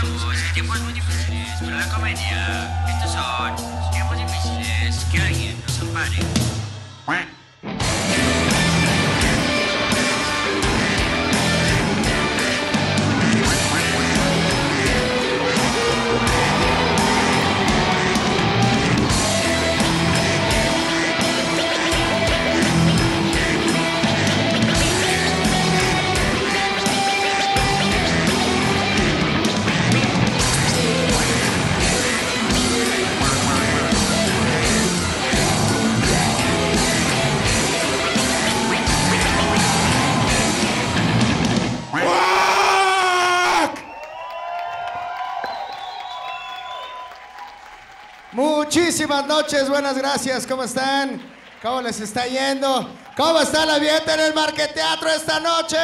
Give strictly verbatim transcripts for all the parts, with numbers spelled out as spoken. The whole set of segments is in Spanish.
Estamos en tiempos muy difíciles para la comedia. Estos son tiempos difíciles. Que alguien nos ampare. Muchísimas noches, buenas gracias, ¿cómo están? ¿Cómo les está yendo? ¿Cómo está el ambiente en el Marqueteatro esta noche?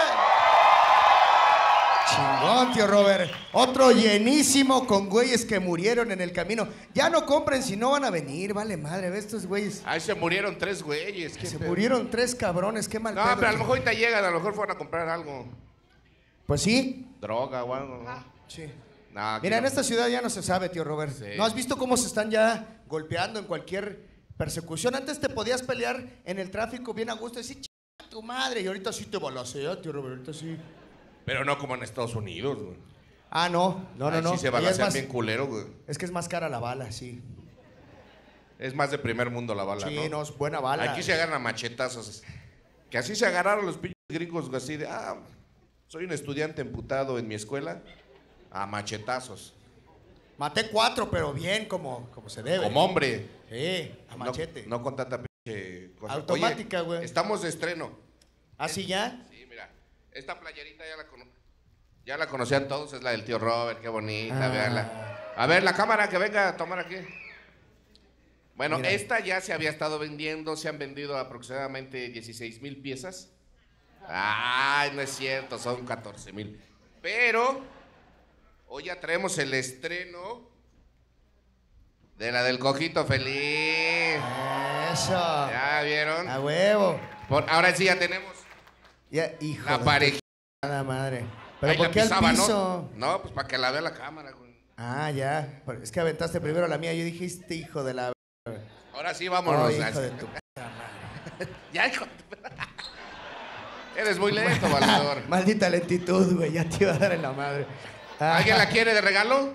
Chingón, tío Robert. Otro llenísimo con güeyes que murieron en el camino. Ya no compren si no van a venir, vale madre, ve estos güeyes. Ay, se murieron tres güeyes. Se pedo? murieron tres cabrones, qué mal No, pedo, pero a lo tío. mejor ahorita llegan, a lo mejor fueron a comprar algo. Pues sí. Droga o algo, ¿no? Sí. No, aquí Mira, en no. esta ciudad ya no se sabe, tío Robert. Sí. ¿No has visto cómo se están ya golpeando en cualquier persecución? Antes te podías pelear en el tráfico bien a gusto y decir, ch*** tu madre. Y ahorita sí te balacea, tío Robert, ahorita sí. Pero no como en Estados Unidos, güey. Ah, no, no, no, Ahí no. sí se Allá es balacean más- bien culero, güey. Es que es más cara la bala, sí. Es más de primer mundo la bala, Sí, ¿no? no, es buena bala. Aquí se agarran a machetazos. Que así se agarraron los pinches gringos, güey, así de, ah, soy un estudiante emputado en mi escuela, a machetazos. Maté cuatro, pero bien, como, como se debe. Como hombre. Sí, a No- machete. No, con tanta pinche cosa. Automática, Oye, güey. Estamos de estreno. ¿Ah, sí ya? Sí, mira, esta playerita ya la, cono ya la conocían todos, es la del tío Robert, qué bonita, Ah. véanla. A ver, la cámara que venga a tomar aquí. Bueno, Mira. esta ya se había estado vendiendo, se han vendido aproximadamente dieciséis mil piezas. Ay, no es cierto, son catorce mil. Pero hoy ya traemos el estreno de la del Cojito Feliz. Eso. ¿Ya vieron? A huevo. Por- ahora sí ya tenemos Ya, hijo la de pareja. nada madre. ¿Pero Ahí por la qué al pisaba, piso? ¿no? No, pues para que la vea la cámara, güey. Ah, ya. Pero es que aventaste primero la mía. Yo dije, este hijo de la... Ahora sí, Oh, vámonos. hijo de tu... Ya, hijo de- Eres muy lento, valedor. Maldita lentitud, güey. Ya te iba a dar en la madre. Ah. ¿Alguien la quiere de regalo?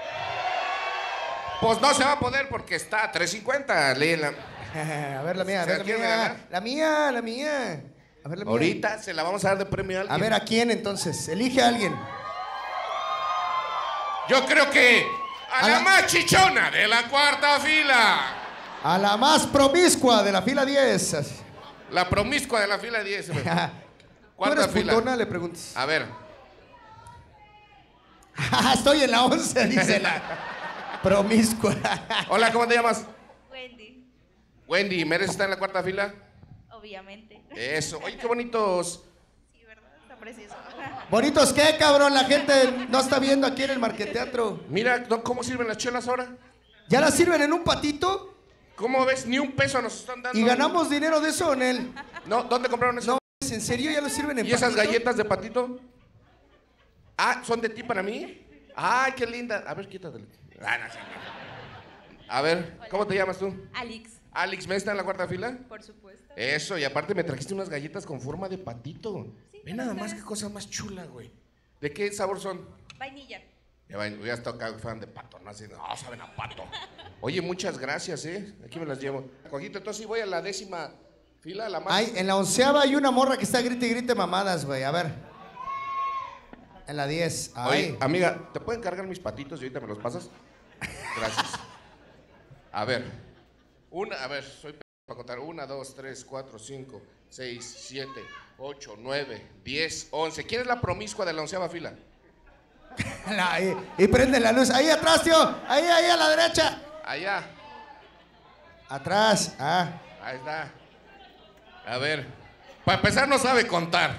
Pues no se va a poder porque está a tres cincuenta. Léela. A ver la mía, a ¿Se ver la la quiere mía. regalar? La mía, la mía. A ver la mía. Ahorita se la vamos a dar de premio a alguien. A ver, ¿a quién entonces? Elige a alguien. Yo creo que a, A la la- más chichona de la cuarta fila. A la más promiscua de la fila diez. La promiscua de la fila diez. güey. ¿Tú ¿Cuánta eres fila? putona? Le preguntas. A ver. Estoy en la once, dice la promiscua. Hola, ¿cómo te llamas? Wendy, Wendy, ¿mereces estar en la cuarta fila? obviamente. Eso. Oye, qué bonitos. Sí, ¿verdad? Está precioso. ¿Bonitos qué, cabrón? La gente no está viendo aquí en el Marqueteatro. Mira, ¿no? ¿Cómo sirven las chelas ahora? ¿Ya las sirven en un patito? ¿Cómo ves? Ni un peso nos están dando. ¿Y ganamos dinero de eso en él? No, ¿dónde compraron eso? No, ¿en serio ya lo sirven en ¿Y esas patito? galletas de patito? Ah, ¿son de ti para mí? Ay, qué linda. A ver, quítatelo. Ah, no, sí, no. A ver, ¿cómo te llamas tú? Alex, Alex, ¿me está en la cuarta fila? por supuesto. Eso, y aparte me trajiste unas galletas con forma de patito. Sí, Ve nada para más que qué cosa más chula, güey. ¿De qué sabor son? Vainilla. Ya, va, ya está acá fan de pato, ¿no? Así, no, saben a pato. Oye, muchas gracias, ¿eh? Aquí me las llevo. Cojito, entonces sí voy a la décima fila, la más... Ay, en la onceava hay una morra que está grite y grite mamadas, güey. A ver. En la diez. Ay. Oye, amiga, ¿te pueden cargar mis patitos y ahorita me los pasas? Gracias. A ver. Una, a ver, soy p para contar. Una, dos, tres, cuatro, cinco, seis, siete, ocho, nueve, diez, once. ¿Quién es la promiscua de la onceava fila? La- y, y prende la luz. Ahí atrás, tío. Ahí, ahí a la derecha. Allá. Atrás. Ah. Ahí está. A ver. Para empezar no sabe contar.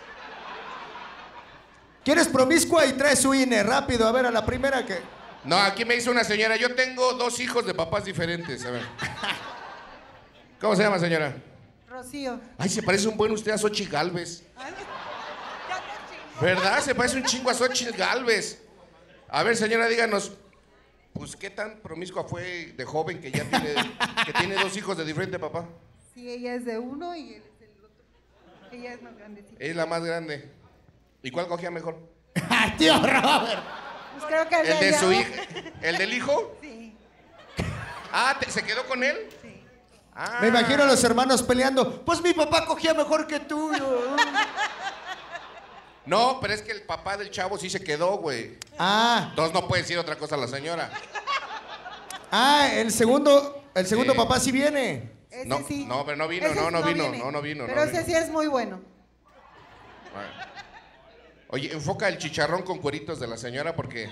¿Quieres promiscua y traes su I N E? Rápido, a ver, a la primera que... No, aquí me dice una señora, yo tengo dos hijos de papás diferentes. A ver. ¿Cómo se llama, señora? Rocío. Ay, se parece un buen usted a Xochitl Gálvez. Ay, ya te chingo. ¿Verdad? Se parece un chingo a Xochitl Gálvez. A ver, señora, díganos, pues, ¿qué tan promiscua fue de joven que ya tiene, que tiene dos hijos de diferente papá? Sí, ella es de uno y él es del otro. Ella es más grandecita. Es la más grande. ¿Y cuál cogía mejor? ¡Tío Robert! Pues creo que ¿El de ella. su hija? ¿El del hijo? Sí, Ah, ¿te- ¿se quedó con él? sí. Ah. Me imagino a los hermanos peleando. Pues mi papá cogía mejor que tú. No, pero es que el papá del chavo sí se quedó, güey. Ah, Entonces no puede decir otra cosa a la señora. ah, el segundo, el segundo Sí. papá sí viene. Ese No, sí. no, pero no vino, Ese no, no vino, viene. no, no vino, no Pero ese vino. sí es muy bueno. Bueno. Oye, enfoca el chicharrón con cueritos de la señora porque...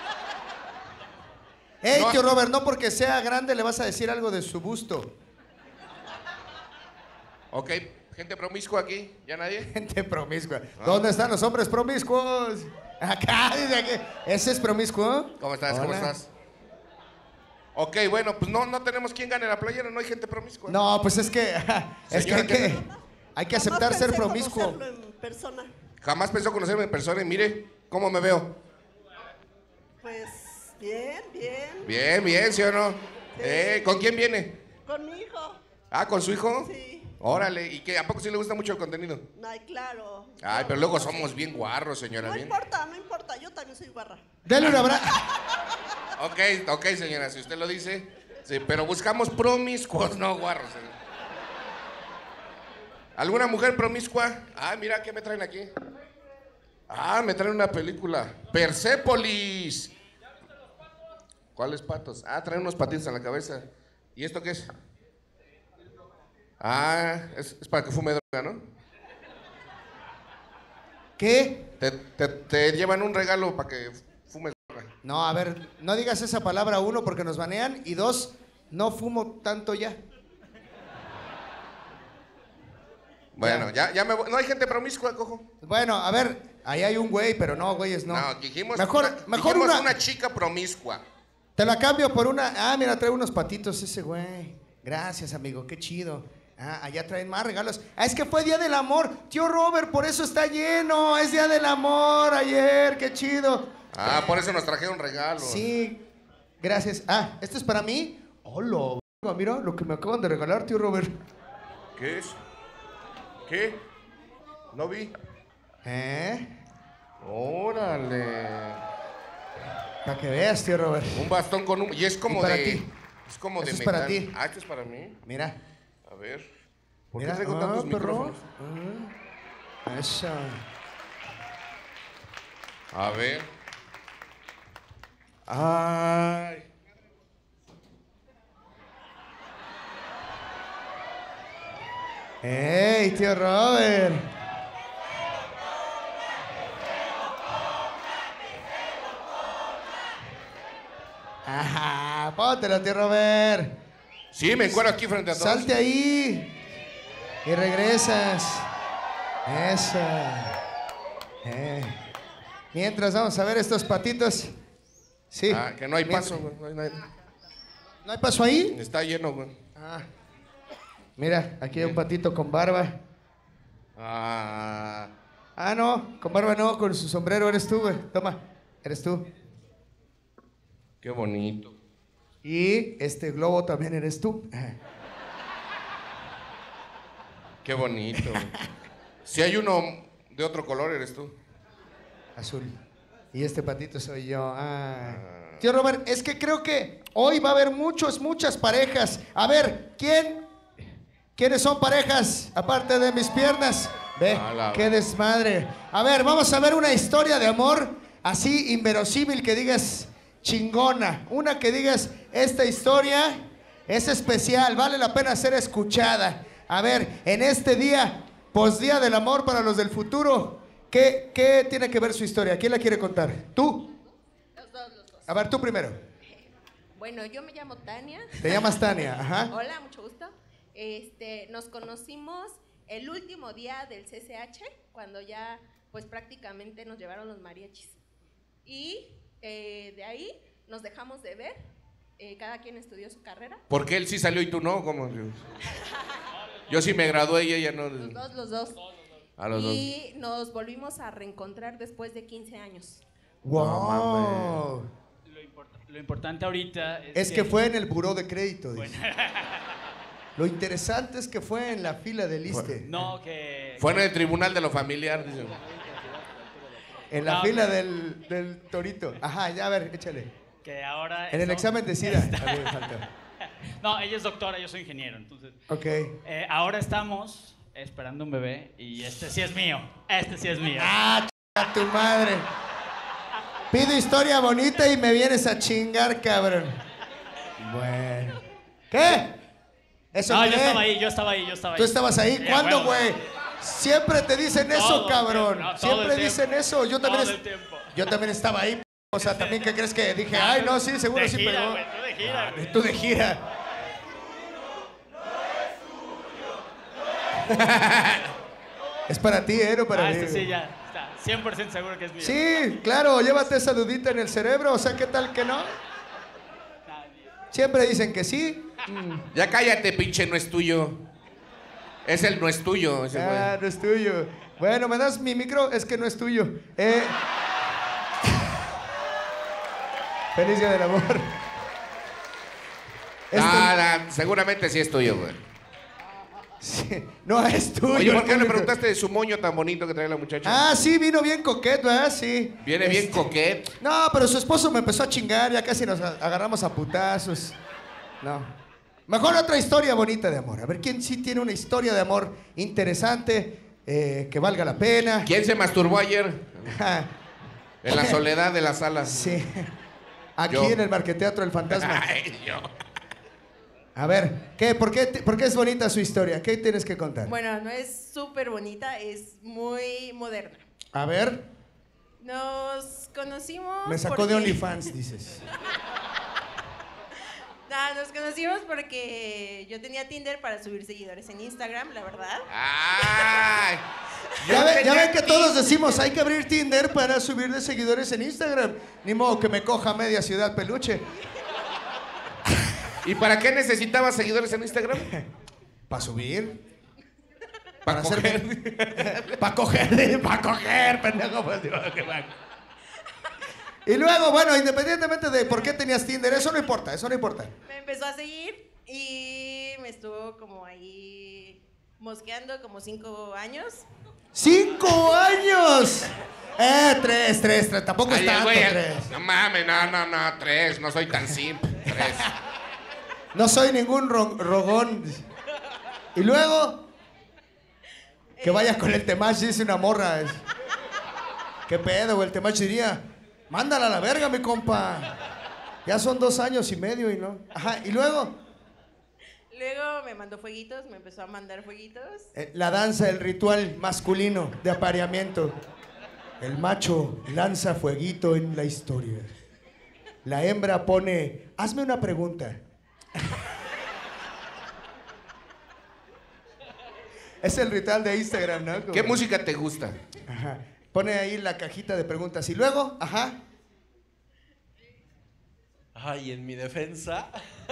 Ey, No. tío Robert, no porque sea grande le vas a decir algo de su busto. Ok, gente promiscua aquí, ¿ya nadie? Gente promiscua. ¿Dónde están los hombres promiscuos? Acá, dice aquí. ¿Ese es promiscuo? ¿Cómo estás? ¿Cómo Hola. estás? Ok, bueno, pues no, no tenemos quien gane la playera, no hay gente promiscua. No, pues es que, es que Señora, hay ¿qué que, hay que aceptar Jamás ser pensé promiscuo. conocerlo en persona. Jamás pensó conocerme en persona y mire cómo me veo. Pues bien, bien. Bien, bien, ¿sí o no? Eh, ¿con quién viene? Con mi hijo. Ah, ¿con su hijo? Sí. Órale, ¿y qué? ¿A poco sí le gusta mucho el contenido? Ay, claro. Ay, pero luego somos bien guarros, señora. No Bien. importa, no importa. Yo también soy barra. Dale un abrazo. Ok, ok, señora, si usted lo dice. Sí, pero buscamos promiscuos, no guarros. señora. ¿Alguna mujer promiscua? Ah, mira, ¿qué me traen aquí? Ah, me traen una película. Persépolis. ¿Cuáles patos? Ah, traen unos patitos en la cabeza. ¿Y esto qué es? Ah, es, es para que fume droga, ¿no? ¿Qué? Te, te- te llevan un regalo para que fumes droga. No, a ver, no digas esa palabra, uno, porque nos banean, y dos, no fumo tanto ya. Bueno, Ya. ya, ya me voy. No hay gente promiscua, cojo. Bueno, a ver, ahí hay un güey, pero no, güeyes, no. No, dijimos, mejor, una, mejor dijimos una, una chica promiscua. Te la cambio por una. Ah, mira, trae unos patitos ese güey. Gracias, amigo, qué chido. Ah, allá traen más regalos. Ah, es que fue Día del Amor. Tío Robert, por eso está lleno. Es Día del Amor ayer, qué chido. Ah, por eso nos trajeron regalos. Sí, gracias. Ah, ¿esto es para mí? Hola, mira lo que me acaban de regalar, tío Robert. ¿Qué es? ¿Qué? No vi. ¿Eh? Órale. Para que veas, tío Robert. Un bastón con un... Y es como Y para de... ti. Es como de Esto es metal. para ti. Ah, esto es para mí. Mira. A ver. ¿Por Mira. qué traigo Ah, tantos perro. micrófonos? Ah, eso. A ver. Ay. ¡Ey, tío Robert! Ajá, póntelo, tío Robert. Sí, me encuentro aquí frente a todos. Salte ahí. Y regresas. Eso. Eh. Mientras vamos a ver estos patitos. Sí. Ah, que no hay Mientras- paso, güey. No hay- no hay- ¿No hay paso ahí? Está lleno, güey. Ah. Mira, aquí hay un patito con barba. Ah. Ah, no, con barba no, con su sombrero eres tú, güey. Toma, eres tú. Qué bonito. Y este globo también eres tú. Qué bonito. Si hay uno de otro color, eres tú. Azul. Y este patito soy yo. Ah. Tío Robert, es que creo que hoy va a haber muchos, muchas parejas. A ver, ¿quién? ¿Quiénes son parejas? Aparte de mis piernas. Ve, A la- qué desmadre. A ver, vamos a ver una historia de amor así inverosímil que digas chingona. Una que digas, esta historia es especial, vale la pena ser escuchada. A ver, en este día, posdía del amor para los del futuro, ¿qué, qué tiene que ver su historia? ¿Quién la quiere contar? ¿Tú? Los dos, los dos. A ver, tú primero. Bueno, yo me llamo Tania. Te llamas Tania, ajá. Hola, mucho gusto. Este, nos conocimos el último día del C C H, cuando ya, pues prácticamente nos llevaron los mariachis. Y eh, de ahí nos dejamos de ver. Eh, cada quien estudió su carrera. ¿Por qué él sí salió y tú no? ¿Cómo? Yo sí me gradué y ella no. Los dos, los dos. A los dos. Y nos volvimos a reencontrar después de quince años. ¡Wow! Lo, import- lo importante ahorita es, Es que fue en el buró de crédito, dice. Bueno. Lo interesante es que fue en la fila del ISSSTE. No, que... Fue en el tribunal de lo familiar, dice. En la No, fila que- del, del torito. Ajá, ya a ver, échale. Que ahora... En el eso- examen de SIDA. también faltó. No, ella es doctora, yo soy ingeniero, entonces... Ok. eh, ahora estamos esperando un bebé y este sí es mío. Este sí es mío. ¡Ah, ch... tu madre! Pido historia bonita y me vienes a chingar, cabrón. Bueno. ¿Qué? ¿Eso No, qué? yo estaba ahí, yo estaba ahí, yo estaba ahí. ¿Tú estabas ahí? Sí, ¿Cuándo, a huevo. güey? Siempre te dicen eso, Todo el cabrón. tiempo, no, todo Siempre el dicen tiempo. eso. Yo también, Todo es- el tiempo. yo también estaba ahí. O sea, también, ¿qué crees que dije? Ay, no, sí, seguro De sí gira, pegó. güey, tú de gira, güey. Tú de gira. Es para ti, ¿eh? No para Ah, mí. este sí ya está cien por ciento seguro que es mío. Sí, claro, llévate esa dudita en el cerebro. O sea, ¿qué tal que no? Siempre dicen que sí. Ya cállate, pinche, no es tuyo. Es el no es tuyo, ese güey. Ah, no es tuyo. Bueno, ¿me das mi micro? Es que no es tuyo. Eh... Feliz Día del Amor. Este- Ah, ah, seguramente sí es tuyo, güey. Sí, no es tuyo. Oye, ¿por qué le hermano. preguntaste de su moño tan bonito que trae la muchacha? Ah, sí, vino bien coqueto, ¿verdad? Sí. Viene bien Este- coquet. No, pero su esposo me empezó a chingar, ya casi nos a- agarramos a putazos. No. Mejor otra historia bonita de amor. A ver, ¿quién sí tiene una historia de amor interesante, eh, que valga la pena? ¿Quién se masturbó ayer? Ja, En la soledad de la sala. sí. Aquí Yo. en el Marqueteatro El Fantasma. Ay, yo. A ver, ¿qué? ¿Por qué, te- por qué es bonita su historia? ¿Qué tienes que contar? Bueno, no es súper bonita, es muy moderna. A ver, Nos conocimos. me sacó porque- de OnlyFans, dices. No, nos conocimos porque yo tenía Tinder para subir seguidores en Instagram, la verdad. Ay. Ya, Yo ve- ya tenía ven que ti- todos decimos, hay que abrir Tinder para subir de seguidores en Instagram. Ni modo que me coja media ciudad peluche. ¿Y para qué necesitabas seguidores en Instagram? ¿Para subir? Para hacer- coger. Para coger, para coger, pendejo. Pues, digo, que va. Y luego, bueno, independientemente de por qué tenías Tinder, eso no importa, eso no importa. Me empezó a seguir y me estuvo como ahí mosqueando como cinco años. ¡Cinco años! Eh, tres, tres, tres. Tampoco es Ay, tanto, güey, tres. no mames, no, no, no, tres. No soy tan simp. Tres. No soy ningún ro- rogón. Y luego, que vayas con el Temach, dice una morra. Es- ¿Qué pedo, güey? El Temach diría, mándala a la verga, mi compa. Ya son dos años y medio y no. Ajá, y luego, Luego me mandó fueguitos, me empezó a mandar fueguitos. eh, la danza, el ritual masculino de apareamiento. El macho lanza fueguito en la historia. La hembra pone, hazme una pregunta. Es el ritual de Instagram, ¿no? Como- ¿Qué música te gusta? Ajá. Pone ahí la cajita de preguntas. Y luego, ajá. Ay, en mi defensa,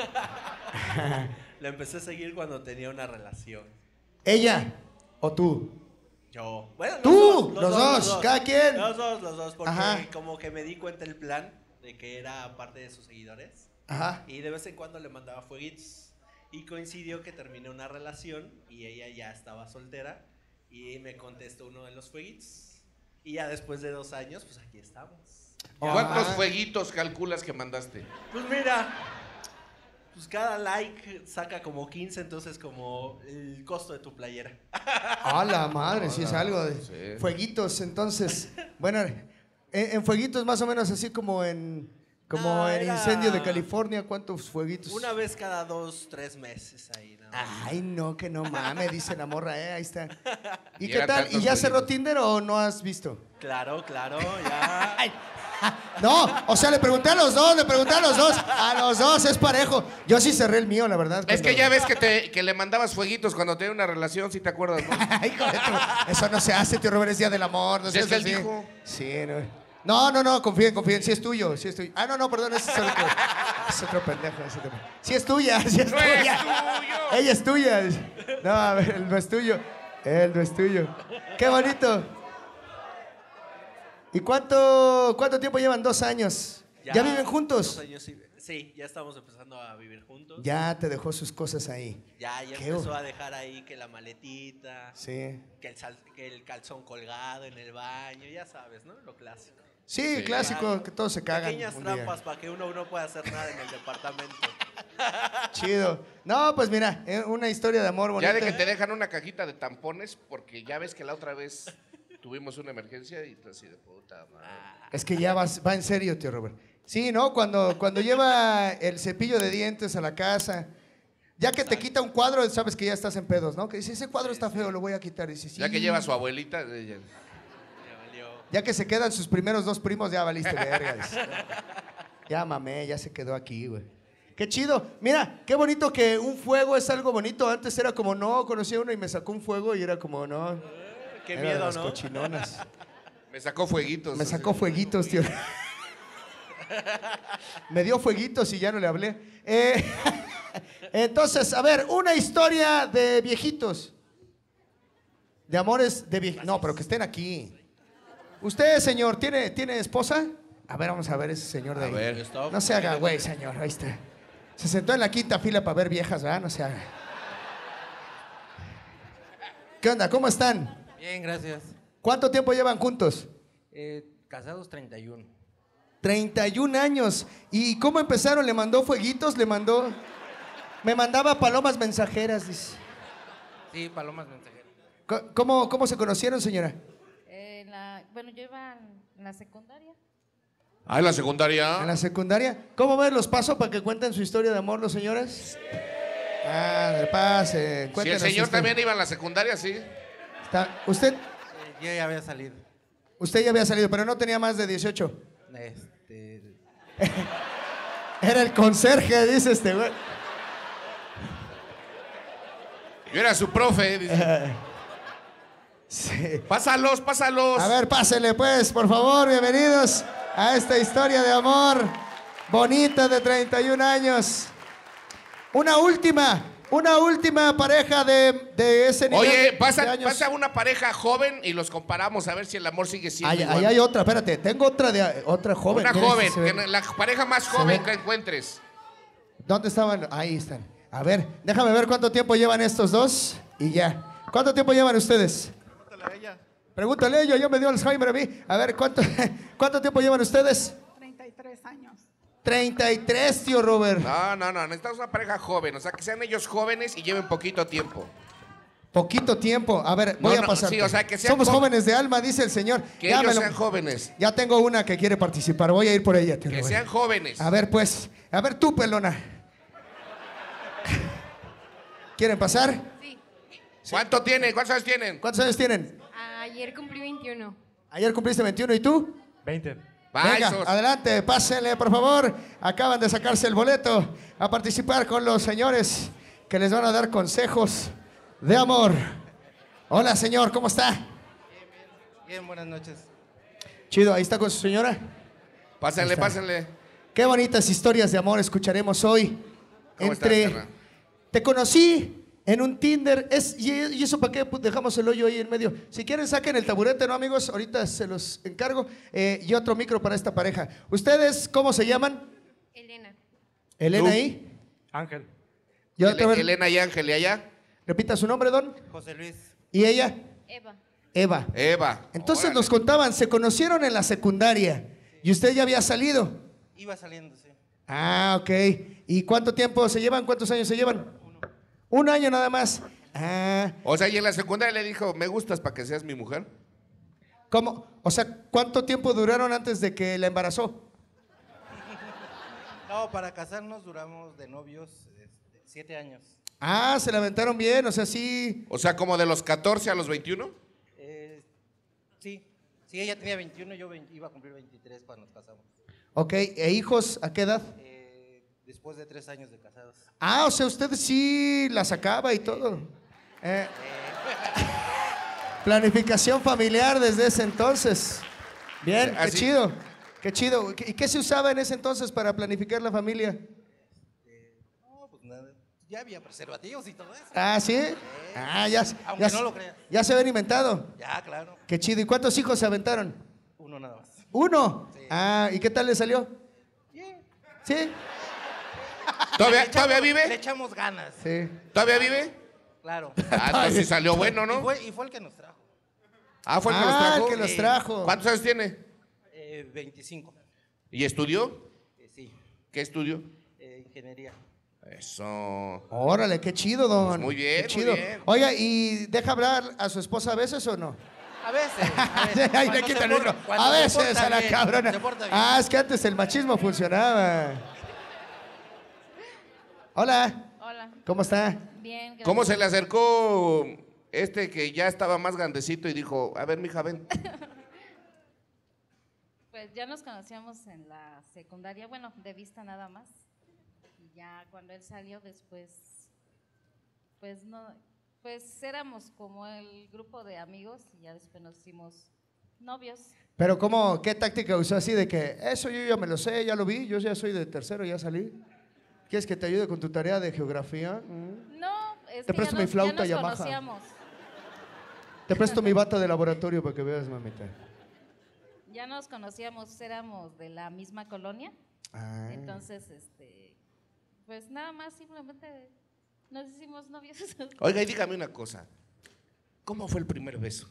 la empecé a seguir cuando tenía una relación. ¿Ella o tú? Yo. Bueno, Tú, los dos, cada quien. Los dos, los dos, porque Ajá. como que me di cuenta el plan de que era parte de sus seguidores. Ajá. Y de vez en cuando le mandaba fueguitos. Y coincidió que terminé una relación y ella ya estaba soltera. Y me contestó uno de los fueguitos. Y ya después de dos años, pues aquí estamos. ¿Cuántos Ah. fueguitos calculas que mandaste? Pues mira, pues cada like saca como quince, entonces como el costo de tu playera. A la madre, sí es algo de Sí. fueguitos. Entonces, bueno, en, en fueguitos más o menos así como en como No, en era- Incendio de California, ¿cuántos fueguitos? Una vez cada dos, tres meses ahí, ¿no? Ay, no, que no mames, dice la morra, eh, ahí está. ¿Y Y qué eran tal? ¿Y tantos ya cerró fueguitos. Tinder o no has visto? Claro, claro, ya. No, o sea, le pregunté a los dos, le pregunté a los dos, a los dos, es parejo. Yo sí cerré el mío, la verdad. Es que cuando- ya ves que, te, que le mandabas fueguitos cuando tenía una relación, si te acuerdas, ¿no? Ay, hijo de tu- Eso no se hace, tío Robert, es Día del Amor. No Si es seas que él así. dijo. Sí, no. No, no, no, confíen, confíen. Sí es tuyo, sí es tuyo. Ah, no, no, perdón, ese es otro. Es otro pendejo. Es otro. Sí es tuya, sí es ¡No tuya. es tuyo! Ella es tuya. No, a ver, él no es tuyo. Él no es tuyo. Qué bonito. ¿Y cuánto, cuánto tiempo llevan? Dos años. ¿Ya, viven juntos? Dos años, sí. Sí, ya estamos empezando a vivir juntos. Ya te dejó sus cosas ahí. Ya, ya Qué empezó bo- a dejar ahí que la maletita, Sí. que el, sal- que el calzón colgado en el baño, ya sabes, ¿no? Lo clásico. Sí, clásico, Claro. que todos se cagan. Pequeñas un día. trampas para que uno no pueda hacer nada en el departamento. Chido. No, pues mira, eh, una historia de amor bonita. Ya de que te dejan una cajita de tampones, porque ya ves que la otra vez tuvimos una emergencia y tú así de puta madre. Es que ya vas, va en serio, tío Robert. Sí, ¿no? Cuando, cuando lleva el cepillo de dientes a la casa, ya que te quita un cuadro, sabes que ya estás en pedos, ¿no? Que dice, ese cuadro está feo, lo voy a quitar. Y dice, sí. Ya que lleva a su abuelita, ella- Ya valió. Ya que se quedan sus primeros dos primos, ya valiste verga. dice. Ya mamé, ya se quedó aquí, güey. Qué chido. Mira, qué bonito que un fuego es algo bonito. Antes era como, no, conocí a uno y me sacó un fuego y era como, no. Qué era de miedo, las ¿no? cochinonas. me sacó fueguitos. Me así. sacó fueguitos, tío. Me dio fueguitos y ya no le hablé. Eh, entonces, a ver, una historia de viejitos. De amores de viejitos. No, pero que estén aquí. Usted, señor, ¿tiene, ¿tiene esposa? A ver, vamos a ver ese señor de A ahí. ver. No se haga, güey, señor. Ahí está. Se sentó en la quinta fila para ver viejas, ¿verdad? No se haga. ¿Qué onda? ¿Cómo están? Bien, gracias. ¿Cuánto tiempo llevan juntos? Eh, casados treinta y uno. treinta y un años. ¿Y cómo empezaron? ¿Le mandó fueguitos? ¿Le mandó...? Me mandaba palomas mensajeras, dice. Sí, palomas mensajeras. Co- ¿Cómo, cómo se conocieron, señora? Eh, la, bueno, yo iba en la secundaria. Ah, en la secundaria. ¿En la secundaria? ¿Cómo ven? ¿Los paso para que cuenten su historia de amor, los señores? Ah, de pase. Si el Cuéntenos su señor historia. también iba en la secundaria, sí. Está- ¿Usted, Eh, yo ya había salido. usted ya había salido, pero no tenía más de dieciocho. Este, Era el conserje, dice este güey. Yo era su profe. Dice. Sí. Pásalos, pásalos. A ver, pásenle pues, por favor, bienvenidos a esta historia de amor bonita de treinta y un años. Una última, una última pareja de, de ese nivel Oye, de pasa, años. pasa una pareja joven y los comparamos a ver si el amor sigue siendo Ahí, igual. ahí hay otra, espérate, tengo otra de otra joven. Una Miren, joven, se ven. que la pareja más Se joven ven. que encuentres. ¿Dónde estaban? Ahí están. A ver, déjame ver cuánto tiempo llevan estos dos y ya. ¿Cuánto tiempo llevan ustedes? Pregúntale a ella. Pregúntale a ellos, yo me dio Alzheimer a mí. A ver, ¿cuánto, ¿cuánto tiempo llevan ustedes? treinta y tres años. treinta y tres, tío Robert. No, no, no, necesitamos una pareja joven, o sea, que sean ellos jóvenes y lleven poquito tiempo. Poquito tiempo. A ver, voy No, a no, pasar. sí, o sea, que sean Somos jo- jóvenes de alma, dice el señor. Que Ya ellos me lo- sean jóvenes. Ya tengo una que quiere participar. Voy a ir por ella, tío Que Robert. sean jóvenes. A ver, pues. A ver, tú, pelona. ¿Quieren pasar? Sí. ¿Cuánto tienen? ¿Cuántos años tienen? ¿Cuántos años tienen? Ayer cumplí veintiuno. Ayer cumpliste veintiuno, ¿y tú? veinte. Va, Venga, esos. adelante, pásenle, por favor. Acaban de sacarse el boleto a participar con los señores que les van a dar consejos de amor. Hola, señor, ¿cómo está? Bien, buenas noches. Chido, ahí está con su señora. Pásenle, Ahí está. pásenle. Qué bonitas historias de amor escucharemos hoy. ¿Cómo Entre estás, carnal? te conocí en un Tinder, es, y, y eso para qué pues, dejamos el hoyo ahí en medio. Si quieren saquen el taburete, ¿no, amigos? Ahorita se los encargo. Eh, y otro micro para esta pareja. ¿Ustedes cómo se llaman? Elena. Elena Tú. ahí. Ángel. Y otra Ele- vez, Elena y Ángel, ¿y allá? repita su nombre, don. José Luis. ¿Y ella? Eva. Eva. Eva. Entonces Órale. nos contaban, se conocieron en la secundaria y usted ya había salido. Iba saliendo, sí. Ah, ok. ¿Y cuánto tiempo se llevan? ¿Cuántos años se llevan? Uno. Un año nada más. Ah, O sea, y en la secundaria le dijo, ¿me gustas para que seas mi mujer? ¿cómo? O sea, ¿cuánto tiempo duraron antes de que la embarazó? No, para casarnos duramos de novios este, siete años. Ah, se la aventaron bien, o sea, sí. O sea, como de los catorce a los veintiuno. Eh, sí. Sí, ella tenía veintiuno, yo veinte iba a cumplir veintitrés cuando nos casamos. Ok, ¿e hijos a qué edad? Eh, después de tres años de casados. Ah, o sea, usted sí la sacaba y todo. Eh, planificación familiar desde ese entonces. Bien, qué Así- chido, qué chido. ¿Y qué se usaba en ese entonces para planificar la familia? No, pues nada. Ya había preservativos y todo eso. Ah, ¿sí? Ah, ya, Aunque ya, no lo creas. ya se habían inventado. Ya, claro. Qué chido. ¿Y cuántos hijos se aventaron? Uno nada más. ¿Uno? Sí. Ah, ¿y qué tal le salió? Bien. ¿Sí? ¿Todavía, Le ¿todavía echamos- vive? Le echamos ganas. Sí. ¿Todavía vive? Claro. Ah, entonces sí salió bueno, Y ¿no? fue, y fue el que nos trajo. Ah, fue el que los Ah, trajo. el que los Sí. trajo. ¿Cuántos años tiene? Eh, veinticinco. ¿Y estudió? Eh, sí. ¿Qué estudió? Eh, ingeniería. Eso. Órale, qué chido, don. Pues muy bien, Qué chido. muy bien. Oiga, ¿y deja hablar a su esposa a veces o no? A veces. A veces. Ay, Cuando le quita se el micro. porta- cuando A se veces porta a la bien, cabrona. se porta bien. Ah, es que antes el machismo funcionaba. Hola, Hola. ¿cómo está? Bien, gracias. ¿Cómo se le acercó este que ya estaba más grandecito y dijo, a ver, mija, ven? Pues ya nos conocíamos en la secundaria, bueno, de vista nada más. Y ya cuando él salió después, pues no, pues éramos como el grupo de amigos y ya después nos hicimos novios. Pero ¿cómo, qué táctica usó así de que eso yo ya me lo sé, ya lo vi, yo ya soy de tercero, ya salí? ¿Quieres que te ayude con tu tarea de geografía? Mm. No, es Te que presto ya mi nos, flauta ya nos Yamaha. conocíamos. Te presto mi bata de laboratorio para que veas, mamita. Ya nos conocíamos, éramos de la misma colonia. Ah. Entonces, este, pues nada más simplemente nos hicimos novios. Oiga, y dígame una cosa. ¿Cómo fue el primer beso?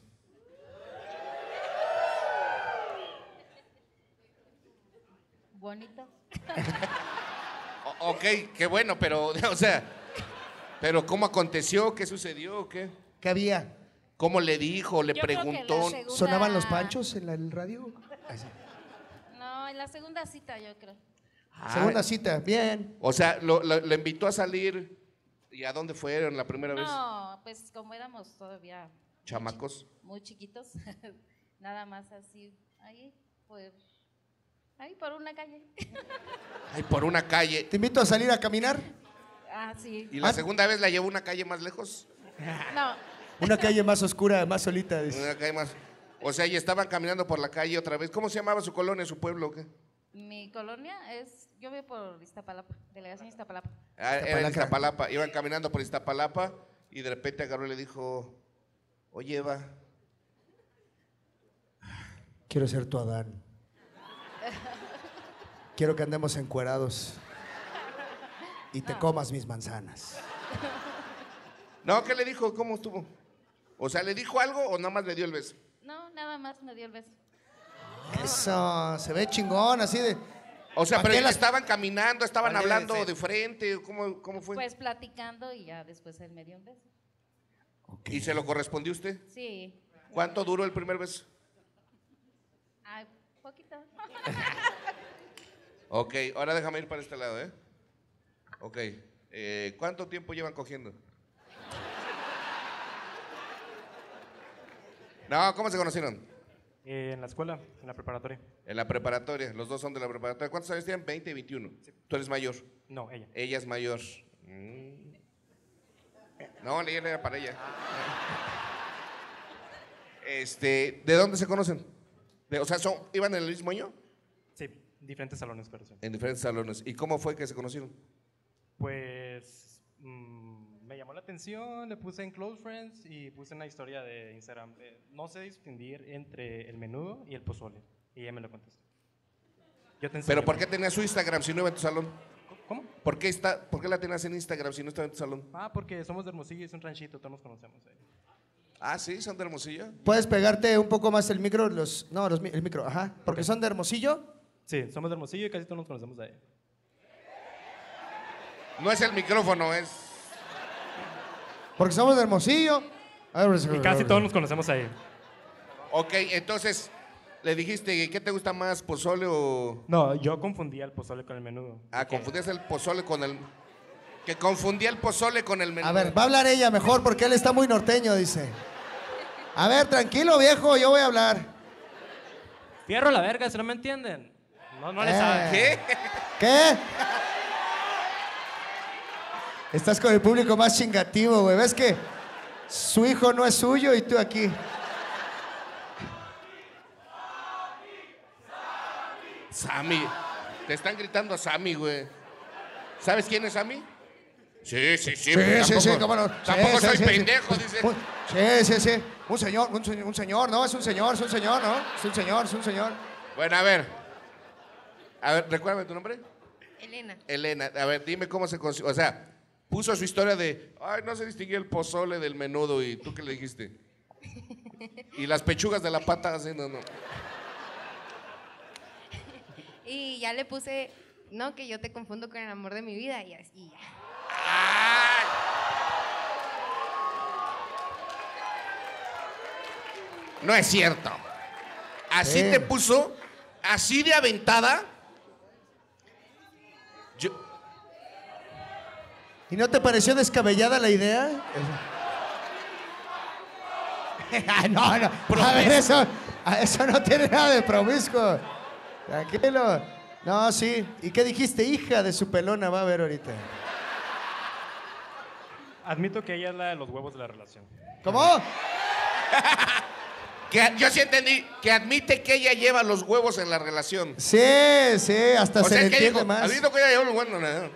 Bonito. O- ok, qué bueno, pero, o sea, pero ¿cómo aconteció? ¿Qué sucedió? ¿Qué? ¿Qué había? ¿Cómo le dijo? ¿Le Yo creo que la preguntó? segunda- ¿Sonaban los panchos en la- el radio? Así. No, en la segunda cita yo creo. Ah, Segunda cita, bien. O sea, lo, lo- lo invitó a salir. ¿Y a dónde fueron la primera vez? No, pues como éramos todavía Chamacos. muy chiquitos, nada más así, ahí, pues, ahí por una calle. Ay, por una calle. ¿Te invito a salir a caminar? Ah, sí. ¿Y la Ah. segunda vez la llevó a una calle más lejos? No, Una calle más oscura, más solita. dice. Una calle más. O sea, y estaban caminando por la calle otra vez. ¿Cómo se llamaba su colonia, su pueblo? o ¿Qué? mi colonia es, yo vivo por Iztapalapa, delegación Iztapalapa. Ah, era en Iztapalacra. Iztapalapa. Iban caminando por Iztapalapa y de repente agarró y le dijo, oye, Eva, Quiero ser tu Adán. Quiero que andemos encuerados y te comas mis manzanas. no, ¿qué le dijo? ¿Cómo estuvo? O sea, ¿le dijo algo o nada más le dio el beso? No, nada más me dio el beso. Eso, se ve chingón, así de... O sea, ¿Pa' pero qué ellos las- estaban caminando, estaban Vale, hablando sí. de frente, ¿cómo, cómo fue? Pues platicando y ya después él me dio un beso. ¿Y se lo correspondió usted? Sí. ¿Cuánto duró el primer beso? Ay, poquito. Ok, ahora déjame ir para este lado, ¿eh? Ok, eh, ¿cuánto tiempo llevan cogiendo? No, ¿cómo se conocieron? Eh, en la escuela, en la preparatoria. En la preparatoria, los dos son de la preparatoria. ¿Cuántos años tienen? veinte y veintiuno. Tú eres mayor. No, ella. Ella es mayor. Mm. No, ella no era para ella. Este, ¿de dónde se conocen? De- o sea, son, ¿iban en el mismo año? Sí, diferentes salones, pero sí. En diferentes salones. ¿Y cómo fue que se conocieron? Pues mm, me llamó la atención, le puse en Close Friends y puse una historia de Instagram. Eh, no sé distinguir entre el menudo y el pozole. Y ella me lo contestó. Yo te enseño. ¿Pero por qué tenías su Instagram si no iba en tu salón? ¿Cómo? ¿Por qué, está, ¿Por qué la tenías en Instagram si no estaba en tu salón? Ah, porque somos de Hermosillo y es un ranchito, todos nos conocemos. ahí. Ah, sí, son de Hermosillo. ¿Puedes pegarte un poco más el micro? Los, no, los mi- el micro, ajá. Porque son de Hermosillo. Sí, somos de Hermosillo y casi todos nos conocemos de ahí. No es el micrófono, es. Porque somos de Hermosillo. Y casi todos nos conocemos ahí. Ok, entonces, le dijiste, ¿qué te gusta más, pozole o...? No, yo confundía el pozole con el menudo. Ah, confundías el pozole con el... Que confundía el pozole con el menú. A ver, va a hablar ella mejor porque él está muy norteño, dice. A ver, tranquilo, viejo, yo voy a hablar. Fierro la verga, si no me entienden. No, no le Eh. saben. ¿Qué? ¿Qué? Estás con el público más chingativo, güey. ¿Ves que su hijo no es suyo y tú aquí? Sammy. Te están gritando Sammy, güey. ¿Sabes quién es Sammy? Sí, sí, sí. Sí, pues, sí, sí, tampoco- cómo no. Tampoco Sí, soy sí, sí, pendejo, sí. dice. Un- Sí, sí, sí. Un señor, un, se- un señor, no, es un señor, es un señor, ¿no? Es un señor, es un señor. Bueno, a ver. A ver, recuérdame tu nombre. Elena. Elena, a ver, dime cómo se consiguió. O sea, puso su historia de, ay, no se distinguía el pozole del menudo. ¿Y tú qué le dijiste? Y las pechugas de la pata, así, no, no. Y ya le puse, no, que yo te confundo con el amor de mi vida y así ya. No es cierto. Así Sí. te puso, así de aventada. Yo, ¿Y no te pareció descabellada la idea? Ay, no, no. A ver, eso, a- eso no tiene nada de promiscuo. Tranquilo. No, sí. ¿Y qué dijiste? Hija de su pelona va a ver ahorita. Admito que ella es la de los huevos de la relación. ¿Cómo? que, yo sí entendí que admite que ella lleva los huevos en la relación. Sí, sí, hasta O se sea, le ¿qué entiende dijo? más. Admito que ella lleva los huevos. No, no.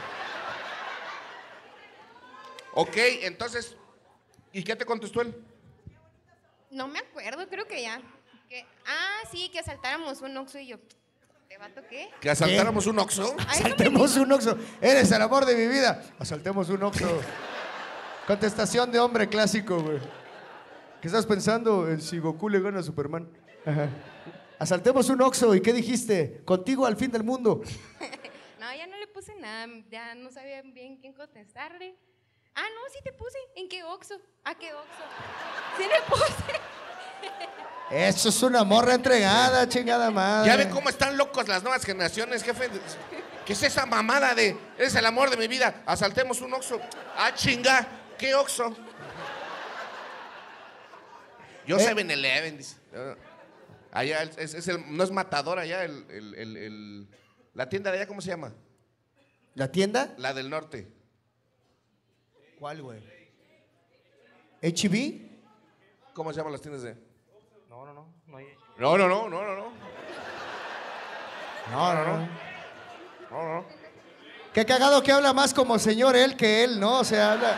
Ok, entonces, ¿y qué te contestó él? No me acuerdo, creo que ya. Que, ah, sí, que asaltáramos un Oxxo y yo, ¿te vato qué? ¿Que asaltáramos un Oxxo? Ah, eso me Asaltemos un Oxxo. Eres el amor de mi vida. Asaltemos un Oxxo. Contestación de hombre clásico, güey. ¿Qué estás pensando en si Goku le gana a Superman? Ajá. Asaltemos un Oxxo. ¿Y qué dijiste? Contigo al fin del mundo. No, ya no le puse nada, ya no sabía bien quién contestarle. Ah, no, sí te puse. ¿En qué Oxxo? ¿A qué Oxxo? Sí le puse. Eso es una morra entregada, chingada madre. Ya ven cómo están locos las nuevas generaciones, jefe. ¿Qué es esa mamada de, eres el amor de mi vida, asaltemos un Oxxo? Ah, chinga, ¿qué Oxxo? Yo Eh. seven eleven, dice. Allá, es, es el, no es Matador allá, el, el- el- el- la tienda de allá, ¿cómo se llama? ¿La tienda? La del norte. ¿Cuál, güey? ¿H B? ¿Cómo se llaman las tiendas de...? No, no, no. No hay. No, no, no, no, no, no. No, no, no. No, no. Qué cagado que habla más como señor él que él, ¿no? O sea, habla,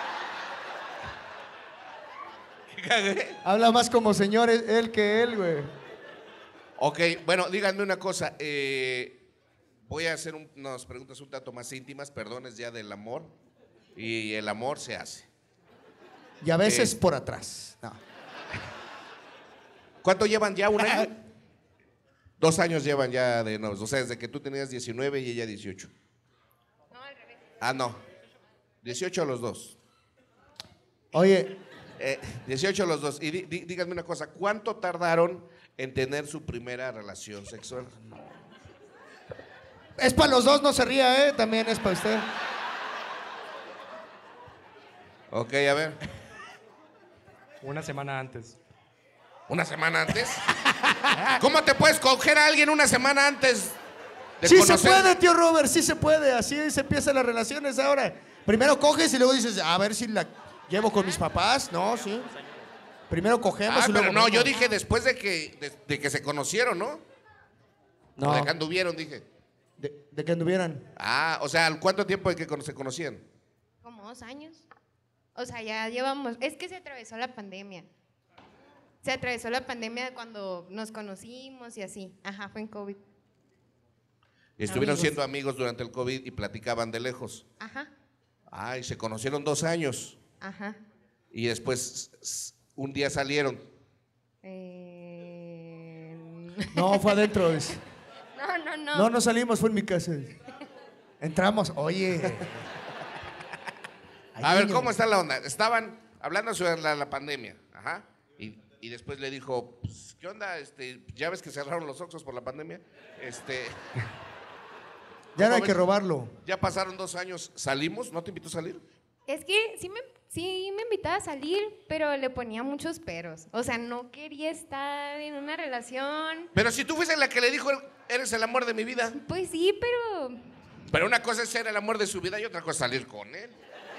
¿Qué cagué? habla más como señor él, él que él, güey. Ok, bueno, díganme una cosa. eh, voy a hacer un- unas preguntas un tanto más íntimas, perdones ya del amor. Y el amor se hace. Y a veces Eh. por atrás. No. ¿Cuánto llevan ya? ¿Un año? Dos años llevan ya de novios. O sea, desde que tú tenías diecinueve y ella dieciocho. No, al revés. Ah, no. dieciocho a los dos. Oye, Eh, dieciocho a los dos. Y di- di- díganme una cosa. ¿Cuánto tardaron en tener su primera relación sexual? es para los dos, no se ría, ¿eh? También es para usted. Ok, a ver. Una semana antes. ¿Una semana antes? ¿Cómo te puedes coger a alguien una semana antes de Sí conocer? se puede, tío Robert, sí se puede. Así se empiezan las relaciones ahora. Primero coges y luego dices, a ver si la llevo con mis papás. No, sí. Primero cogemos Ah, y luego pero no, vemos. yo dije después de que, de, de que se conocieron, ¿no? No. De que anduvieron, dije. De, de que anduvieran. Ah, o sea, ¿cuánto tiempo de que cono- se conocían? Como dos años. O sea, ya llevamos. Es que se atravesó la pandemia. Se atravesó la pandemia cuando nos conocimos y así. Ajá, fue en COVID. Y estuvieron Amigos. siendo amigos durante el COVID y platicaban de lejos. Ajá, Ah, y se conocieron dos años. ajá. Y después s- s- un día salieron. Eh... No, fue adentro. dice. No, no, no. No, no salimos, fue en mi casa. Entramos, oye. A ver, niño. ¿cómo está la onda? Estaban hablando sobre la, la pandemia. Ajá. Y, y después le dijo, pues, ¿qué onda? Este, ya ves que cerraron los Oxxos por la pandemia. Este, Ya no ¿cómo hay ves? que robarlo. ya pasaron dos años. ¿Salimos? ¿No te invitó a salir? Es que sí me, sí me invitaba a salir, pero le ponía muchos peros. O sea, no quería estar en una relación. Pero si tú fuiste la que le dijo, eres el amor de mi vida. Pues sí, pero Pero una cosa es ser el amor de su vida y otra cosa es salir con él.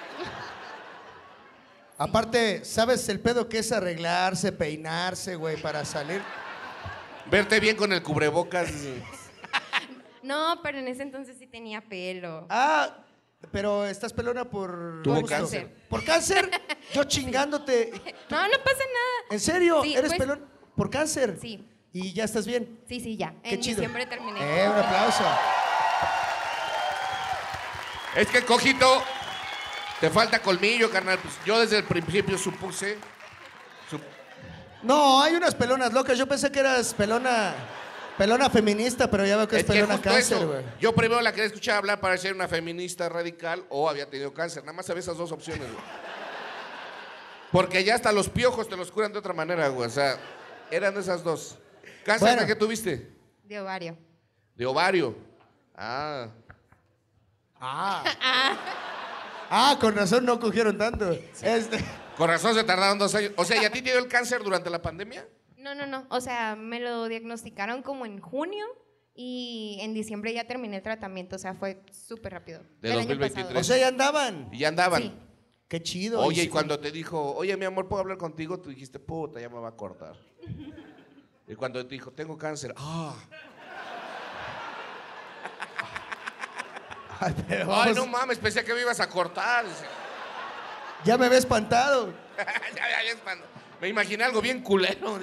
Aparte, ¿sabes el pedo que es arreglarse, peinarse, güey, para salir? Verte bien con el cubrebocas. no, pero en ese entonces sí tenía pelo. Ah, Pero estás pelona por... Tuvo gusto. cáncer. ¿Por cáncer? Yo chingándote. No, no pasa nada. ¿En serio? Sí, ¿Eres pues- pelón por cáncer? Sí. ¿Y ya estás bien? Sí, sí, ya. Qué en chido. diciembre terminé. Eh, un aplauso. Es que, Cojito, te falta colmillo, carnal. Pues yo desde el principio supuse... sup- No, hay unas pelonas locas. Yo pensé que eras pelona... Pelona feminista, pero ya veo que es, Es que pelona justo cáncer, eso. güey. Yo primero la quería escuchar hablar para ser una feminista radical o había tenido cáncer. Nada más había esas dos opciones, güey. Porque ya hasta los piojos te los curan de otra manera, güey. O sea, eran esas dos. ¿Cáncer Bueno. de qué tuviste? De ovario. De ovario. Ah. Ah. Ah, con razón no cogieron tanto. Este... Con razón se tardaron dos años. O sea, ¿y a ti te dio el cáncer durante la pandemia? No, no, no. O sea, me lo diagnosticaron como en junio y en diciembre ya terminé el tratamiento. O sea, fue súper rápido. De El dos año mil veintitrés. pasado. O sea, ya andaban. Y ya andaban. Sí. Qué chido. Oye, y sí. cuando te dijo, oye, mi amor, ¿puedo hablar contigo? Tú dijiste, puta, ya me va a cortar. Y cuando te dijo, tengo cáncer. Ah. Ay, pero Ay, vamos, no mames, pensé que me ibas a cortar. ya me ve espantado. ya, ya, ya, espanta. Me imaginé algo bien culero.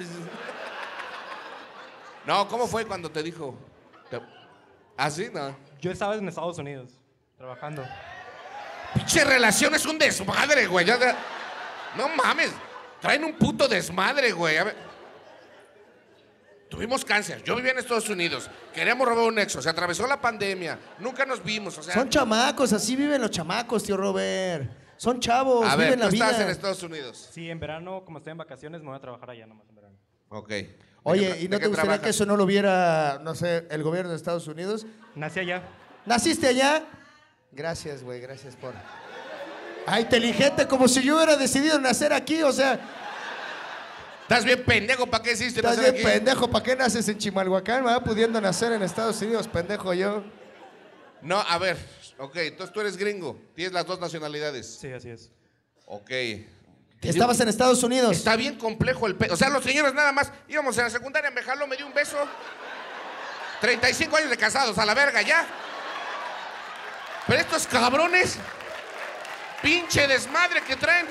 No, ¿cómo fue cuando te dijo? Te- ¿Ah, sí? No. Yo estaba en Estados Unidos, trabajando. Pinche relación es un desmadre, güey. Ya- ya- No mames. Traen un puto desmadre, güey. A ver. Tuvimos cáncer. Yo vivía en Estados Unidos. Queríamos robar un nexo. Se atravesó la pandemia. Nunca nos vimos. O sea, Son chamacos, así viven los chamacos, tío Robert. Son chavos, a ver, viven tú la vida. estás en Estados Unidos. Sí, en verano, como estoy en vacaciones, me voy a trabajar allá nomás en verano. Ok. ¿De Oye, qué tra- ¿y de no qué te gustaría trabajas? que eso no lo viera, no sé, el gobierno de Estados Unidos? Nací allá. ¿Naciste allá? Gracias, güey, gracias por... Ay, inteligente, como si yo hubiera decidido nacer aquí, o sea... Estás bien pendejo, ¿para qué hiciste Estás nacer bien aquí? pendejo, ¿para qué naces en Chimalhuacán, va? Pudiendo nacer en Estados Unidos, pendejo yo. No, a ver. Ok, entonces tú eres gringo. Tienes las dos nacionalidades. Sí, así es. Ok. Estabas en Estados Unidos. Está bien complejo el pedo. O sea, los señores nada más íbamos en la secundaria, me jaló, me dio un beso. treinta y cinco años de casados, a la verga, ya. Pero estos cabrones, pinche desmadre que traen.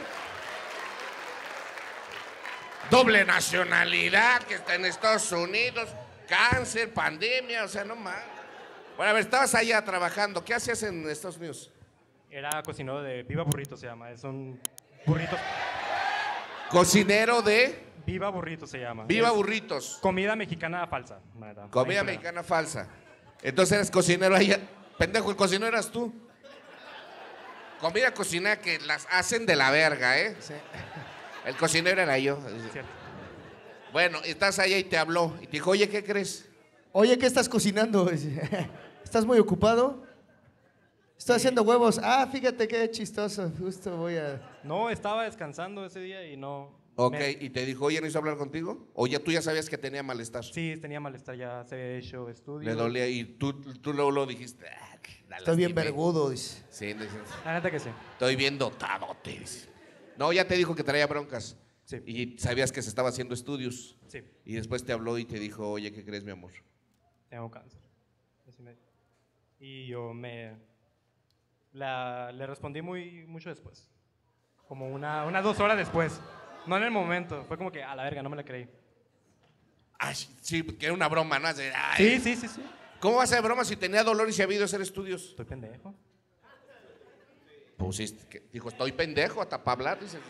Doble nacionalidad, que está en Estados Unidos, cáncer, pandemia, o sea, no más. Bueno, a ver, estabas allá trabajando. ¿Qué hacías en Estados Unidos? Era cocinero de Viva Burrito, se llama. Es un burritos. Cocinero de Viva Burrito se llama. Viva Es Burritos. Comida mexicana falsa. nada. Comida Ahí fuera. mexicana falsa. Entonces eres cocinero allá. Pendejo, el cocinero eras tú. Comida cocinada que las hacen de la verga, ¿eh? Sí. El cocinero era yo. Cierto. Bueno, estás allá y te habló. Y te dijo, oye, ¿qué crees? Oye, ¿qué estás cocinando? ¿Estás muy ocupado? Estoy haciendo huevos. Ah, fíjate qué chistoso. Justo voy a... No, estaba descansando ese día y no. Ok, me- y te dijo, oye, ¿no hizo hablar contigo? O ya tú ya sabías que tenía malestar. Sí, tenía malestar, ya se había hecho estudio. Le dolía y tú, tú luego lo dijiste. "Ah, la Estoy bien lastimé". vergudo, dice. Sí, le dices, La neta que sí. estoy bien dotado, te dice. No, ya te dijo que traía broncas. Sí. Y sabías que se estaba haciendo estudios. Sí, Y después te habló y te dijo, oye, ¿qué crees, mi amor? tengo cáncer. Así me dijo. Y yo me. la- le respondí muy mucho después. Como una, unas dos horas después. No en el momento. Fue como que a la verga, no me la creí. Ay, sí, que era una broma, ¿no? Así, ay, Sí, sí, sí, sí. ¿Cómo va a ser broma si tenía dolor y se había ido a hacer estudios? Estoy pendejo. Pues sí, que- dijo, estoy pendejo hasta para hablar. Dice.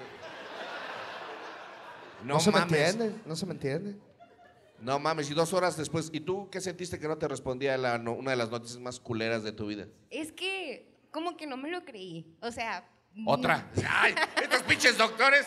No, No, se mames. me entiende, no se me entiende. No mames, y dos horas después. ¿Y tú qué sentiste que no te respondía la no- una de las noticias más culeras de tu vida? Es que como que no me lo creí. O sea... Otra. Ay, estos pinches doctores.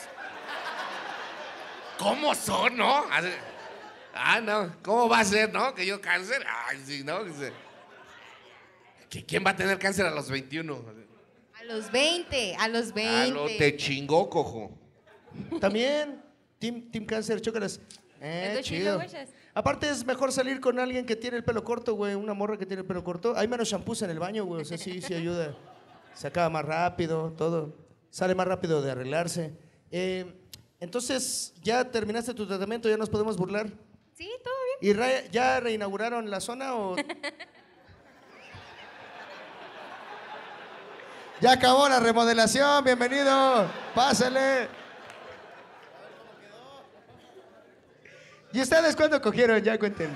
¿Cómo son, no? Así- Ah, no. ¿Cómo va a ser, no? Que yo cáncer. Ay, sí, ¿no? Dice, ¿que ¿Quién va a tener cáncer a los veintiuno? A los veinte, a los Ah, veinte. lo te chingó, cojo. También, Team, team Cáncer, chócalas. Eh, Es de chido. chile, güeyes. Aparte es mejor salir con alguien que tiene el pelo corto, güey. Una morra que tiene el pelo corto. Hay menos shampoos en el baño, güey. O sea, sí, sí ayuda. Se acaba más rápido, todo. Sale más rápido de arreglarse. Eh, entonces, ¿ya terminaste tu tratamiento? ¿Ya nos podemos burlar? Sí, todo bien. ¿Y re- ya reinauguraron la zona o...? Ya acabó la remodelación, bienvenido. Pásale. ¿Y ustedes cuándo cogieron? Ya cuenten.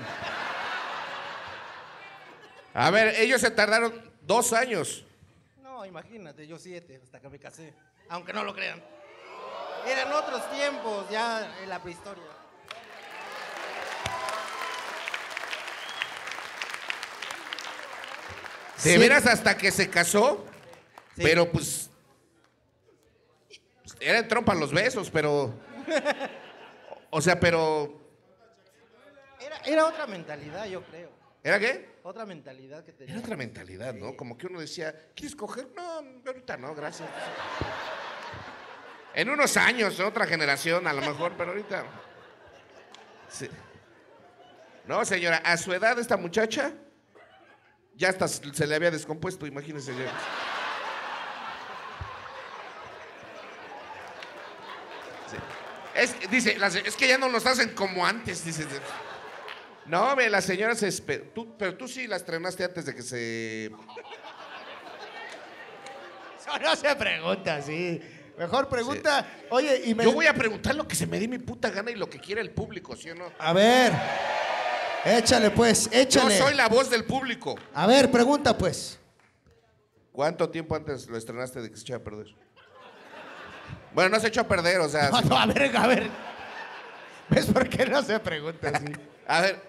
A ver, ellos se tardaron dos años. No, imagínate, yo siete, hasta que me casé. Aunque no lo crean. Eran otros tiempos, ya en la prehistoria. De veras hasta que se casó, sí. Pero pues, pues era en trompa los besos, pero, o sea, pero... Era, era otra mentalidad, yo creo. ¿Era qué? Otra mentalidad que tenía. Era otra mentalidad, ¿no? Como que uno decía, ¿quieres coger? No, ahorita no, gracias. En unos años, en otra generación a lo mejor, pero ahorita... Sí. No, señora, a su edad esta muchacha... Ya hasta se le había descompuesto, imagínese. Ya. Sí. Es, dice, la, es que ya no los hacen como antes, dice. No, ve, la señora se espera. Tú, pero tú sí la estrenaste antes de que se... Eso no se pregunta, sí. Mejor pregunta, sí. Oye, y me... Yo voy a preguntar lo que se me dé mi puta gana y lo que quiera el público, ¿sí o no? A ver... Échale, pues, échale. Yo soy la voz del público. A ver, pregunta, pues. ¿Cuánto tiempo antes lo estrenaste de que se echó a perder? Bueno, no se echó a perder, o sea... No, no, a ver, a ver. ¿Ves por qué no se pregunta así? A ver.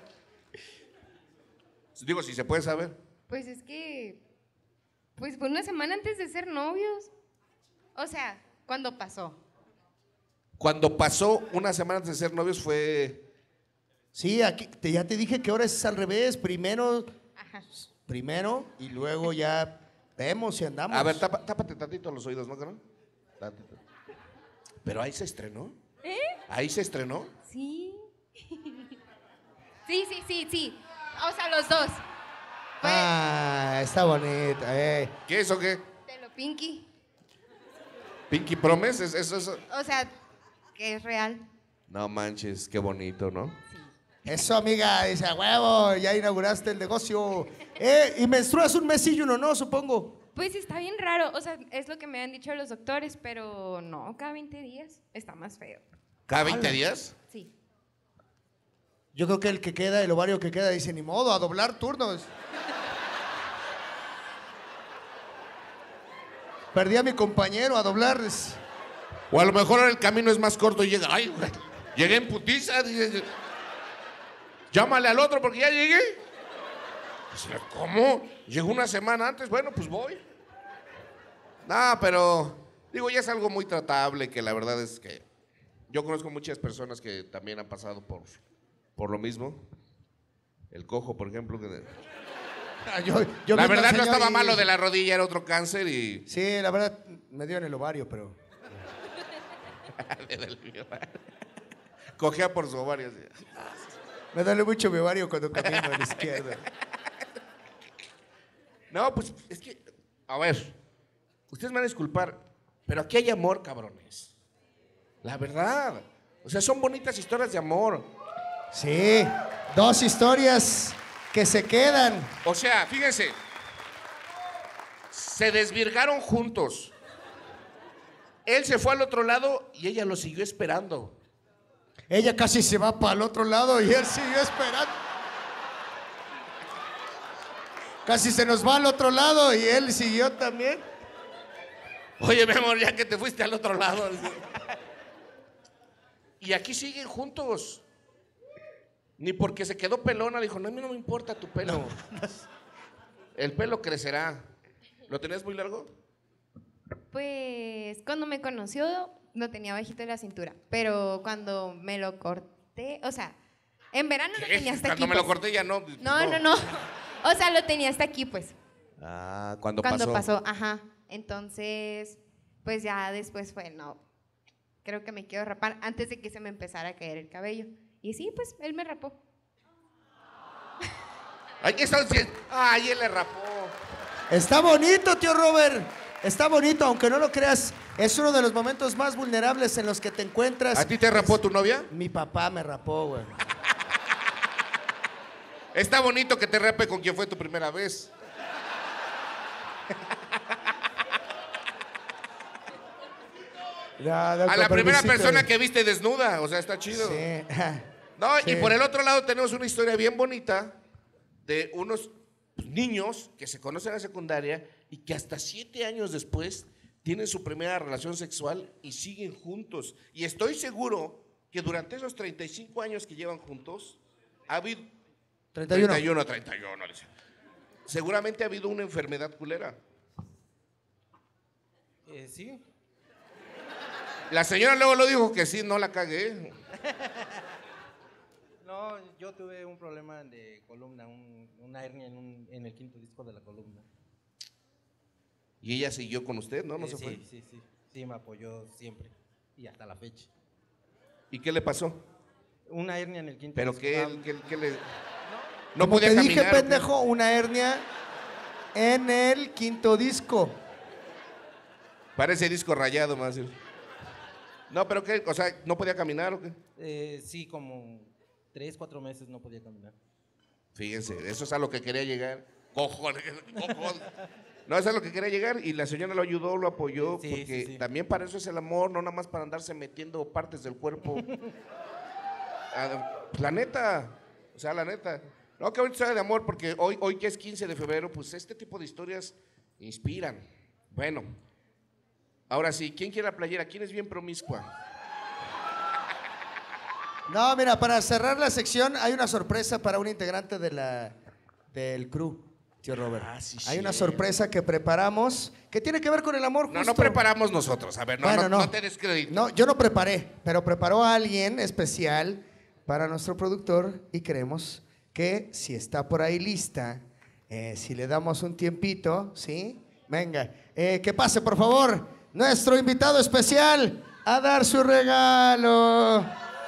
Digo, si se puede saber. Pues es que... Pues fue una semana antes de ser novios. O sea, ¿cuándo pasó? Cuando pasó una semana antes de ser novios fue... Sí, aquí te, ya te dije que ahora es al revés. Primero, Ajá. primero y luego ya vemos si andamos. A ver, tapa, tápate tantito los oídos, ¿no, carnal? Pero ahí se estrenó. ¿Eh? Ahí se estrenó. Sí. Sí, sí, sí, sí. O sea, los dos. Fue... Ah, está bonita. Eh. ¿Qué es o qué? De lo Pinky. Pinky Promise, ¿es eso, eso? O sea, que es real. No manches, qué bonito, ¿no? Eso, amiga, dice, a huevo, ya inauguraste el negocio. Eh, y menstruas un mes y uno, ¿no? Supongo. Pues está bien raro, o sea, es lo que me han dicho los doctores, pero no, cada veinte días está más feo. ¿Cada veinte días? Sí. Yo creo que el que queda, el ovario que queda, dice, ni modo, a doblar turnos. Perdí a mi compañero a doblar. O a lo mejor el camino es más corto y llega, ay, güey, llegué en putiza, dice... Llámale al otro porque ya llegué. ¿Cómo? Llegó una semana antes. Bueno, pues voy. No, pero digo, ya es algo muy tratable, que la verdad es que yo conozco muchas personas que también han pasado por, por lo mismo. El cojo, por ejemplo. Que... Ah, yo, yo la verdad no estaba y... malo de la rodilla, era otro cáncer y... Sí, la verdad me dio en el ovario, pero... Cogea por su ovario. Así. Me duele mucho mi ovario cuando camino a la izquierda. No, pues es que, a ver, ustedes me van a disculpar, pero aquí hay amor, cabrones. La verdad. O sea, son bonitas historias de amor. Sí, dos historias que se quedan. O sea, fíjense, se desvirgaron juntos. Él se fue al otro lado y ella lo siguió esperando. Ella casi se va para el otro lado y él siguió esperando. Casi se nos va al otro lado y él siguió también. Oye, mi amor, ya que te fuiste al otro lado. Y aquí siguen juntos. Ni porque se quedó pelona, dijo, no, a mí no me importa tu pelo. No. El pelo crecerá. ¿Lo tenías muy largo? Pues cuando me conoció lo tenía bajito de la cintura, pero cuando me lo corté, o sea, en verano ¿Qué? lo tenía hasta cuando aquí. Cuando me pues. lo corté ya no. No, no, no. O sea, lo tenía hasta aquí, pues. Ah, cuando, cuando pasó. pasó, ajá. Entonces, pues ya después fue, no, creo que me quiero rapar antes de que se me empezara a caer el cabello. Y sí, pues, él me rapó. Ay, ¿qué están diciendo? Ay, él le rapó. Está bonito, tío Robert. Está bonito, aunque no lo creas. Es uno de los momentos más vulnerables en los que te encuentras. ¿A ti te rapó es... tu novia? Mi papá me rapó, güey. Está bonito que te rape con quien fue tu primera vez. No, no, A la con primera permisito. persona que viste desnuda, o sea, está chido. Sí. No, Sí. y por el otro lado tenemos una historia bien bonita de unos niños que se conocen en la secundaria y que hasta siete años después tienen su primera relación sexual y siguen juntos. Y estoy seguro que durante esos treinta y cinco años que llevan juntos, ha habido... treinta y uno. treinta y uno, treinta y uno, dice. Seguramente ha habido una enfermedad culera. Eh, sí. La señora luego lo dijo que sí, no la cagué. No, yo tuve un problema de columna, un- una hernia en, un- en el quinto disco de la columna. Y ella siguió con usted, ¿no? No Eh, se sí, fue. sí, sí. Sí, me apoyó siempre. Y hasta la fecha. ¿Y qué le pasó? Una hernia en el quinto Pero disco. que, Ah, que, que le... No Como podía te caminar. dije, ¿o qué? pendejo, una hernia en el quinto disco. Parece disco rayado, más. No, pero qué, o sea, ¿no podía caminar o qué? eh, sí, como tres, cuatro meses no podía caminar. Fíjense, eso es a lo que quería llegar. Cojones, cojones. No, eso es a lo que quería llegar y la señora lo ayudó, lo apoyó, Sí, porque sí, sí. también para eso es el amor, no nada más para andarse metiendo partes del cuerpo. Ah, la neta, o sea, la neta. No, qué bonita historia de amor, porque hoy, hoy que es quince de febrero, pues este tipo de historias inspiran. Bueno, ahora sí, ¿quién quiere la playera? ¿Quién es bien promiscua? No, mira, para cerrar la sección hay una sorpresa para un integrante de la, del crew, tío Robert. Ah, sí, hay una sí. sorpresa que preparamos que tiene que ver con el amor No, justo. no preparamos nosotros, a ver, no, Bueno, no, no. no te des crédito. No, yo no preparé, pero preparó a alguien especial para nuestro productor y creemos que si está por ahí lista, eh, si le damos un tiempito, ¿sí? Venga, eh, que pase por favor nuestro invitado especial a dar su regalo.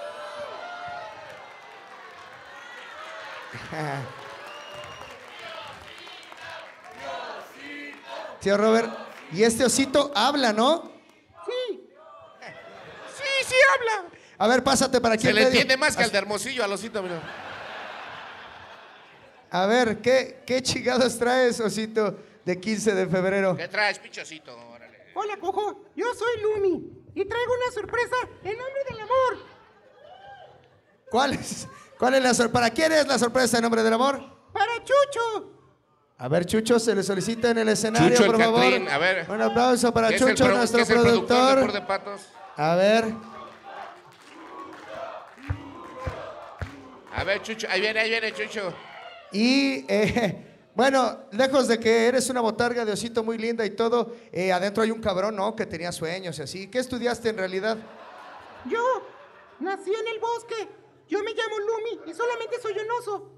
Tío Robert, y este osito habla, ¿no? Sí, sí habla. A ver, pásate para aquí. Se en le medio. entiende más que al de Hermosillo, al osito, mira. A ver, ¿qué, qué chingados traes, osito, de quince de febrero? ¿Qué traes, pichosito? Órale. Hola, Cojo. Yo soy Lumi y traigo una sorpresa en nombre del amor. ¿Cuál es, cuál es la sorpresa? ¿Para quién es la sorpresa en nombre del amor? Para Chucho. A ver, Chucho, se le solicita en el escenario, Chucho, el por favor. Catrín, a ver. Un aplauso para ¿Qué es el Chucho, pro- nuestro qué es el productor productor. de Pur de Patos? A ver, A ver, Chucho, ahí viene, ahí viene, Chucho. y eh, bueno, lejos de que eres una botarga de osito muy linda y todo, eh, adentro hay un cabrón, ¿no? Que tenía sueños y así. ¿Qué estudiaste en realidad? Yo nací en el bosque. Yo me llamo Lumi y solamente soy un oso.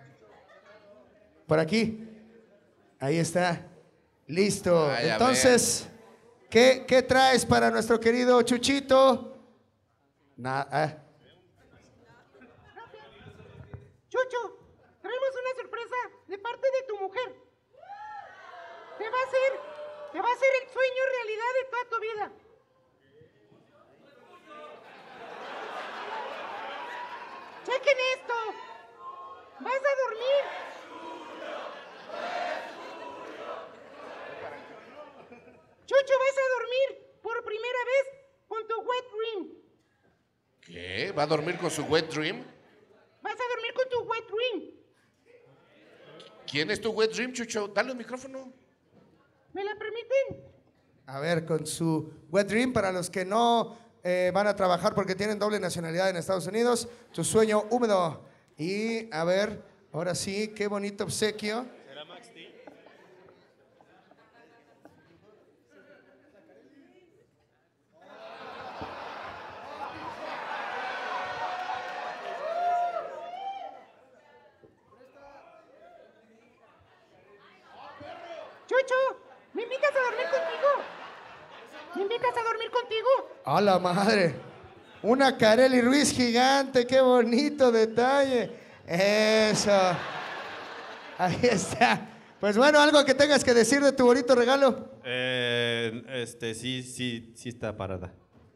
Por aquí. Ahí está. Listo. Ay, a Entonces, ¿qué, ¿qué traes para nuestro querido Chuchito? Nada. Chucho, traemos una sorpresa de parte de tu mujer. Te va a hacer, te va a hacer el sueño realidad de toda tu vida. Chequen esto. Vas a dormir. Chucho, vas a dormir por primera vez con tu wet dream. ¿Qué? ¿Va a dormir con su wet dream? Vas a dormir con tu wet dream. ¿Quién es tu wet dream, Chucho? Dale un micrófono. ¿Me la permiten? A ver, con su wet dream, para los que no eh, van a trabajar porque tienen doble nacionalidad en Estados Unidos, su sueño húmedo. Y a ver, ahora sí, qué bonito obsequio. Chucho, ¿me invitas a dormir contigo? ¿Me invitas a dormir contigo? ¡A la madre! Una Kareli Ruiz gigante, qué bonito detalle. Eso. Ahí está. Pues bueno, algo que tengas que decir de tu bonito regalo. Eh, este, sí, sí, sí está parada.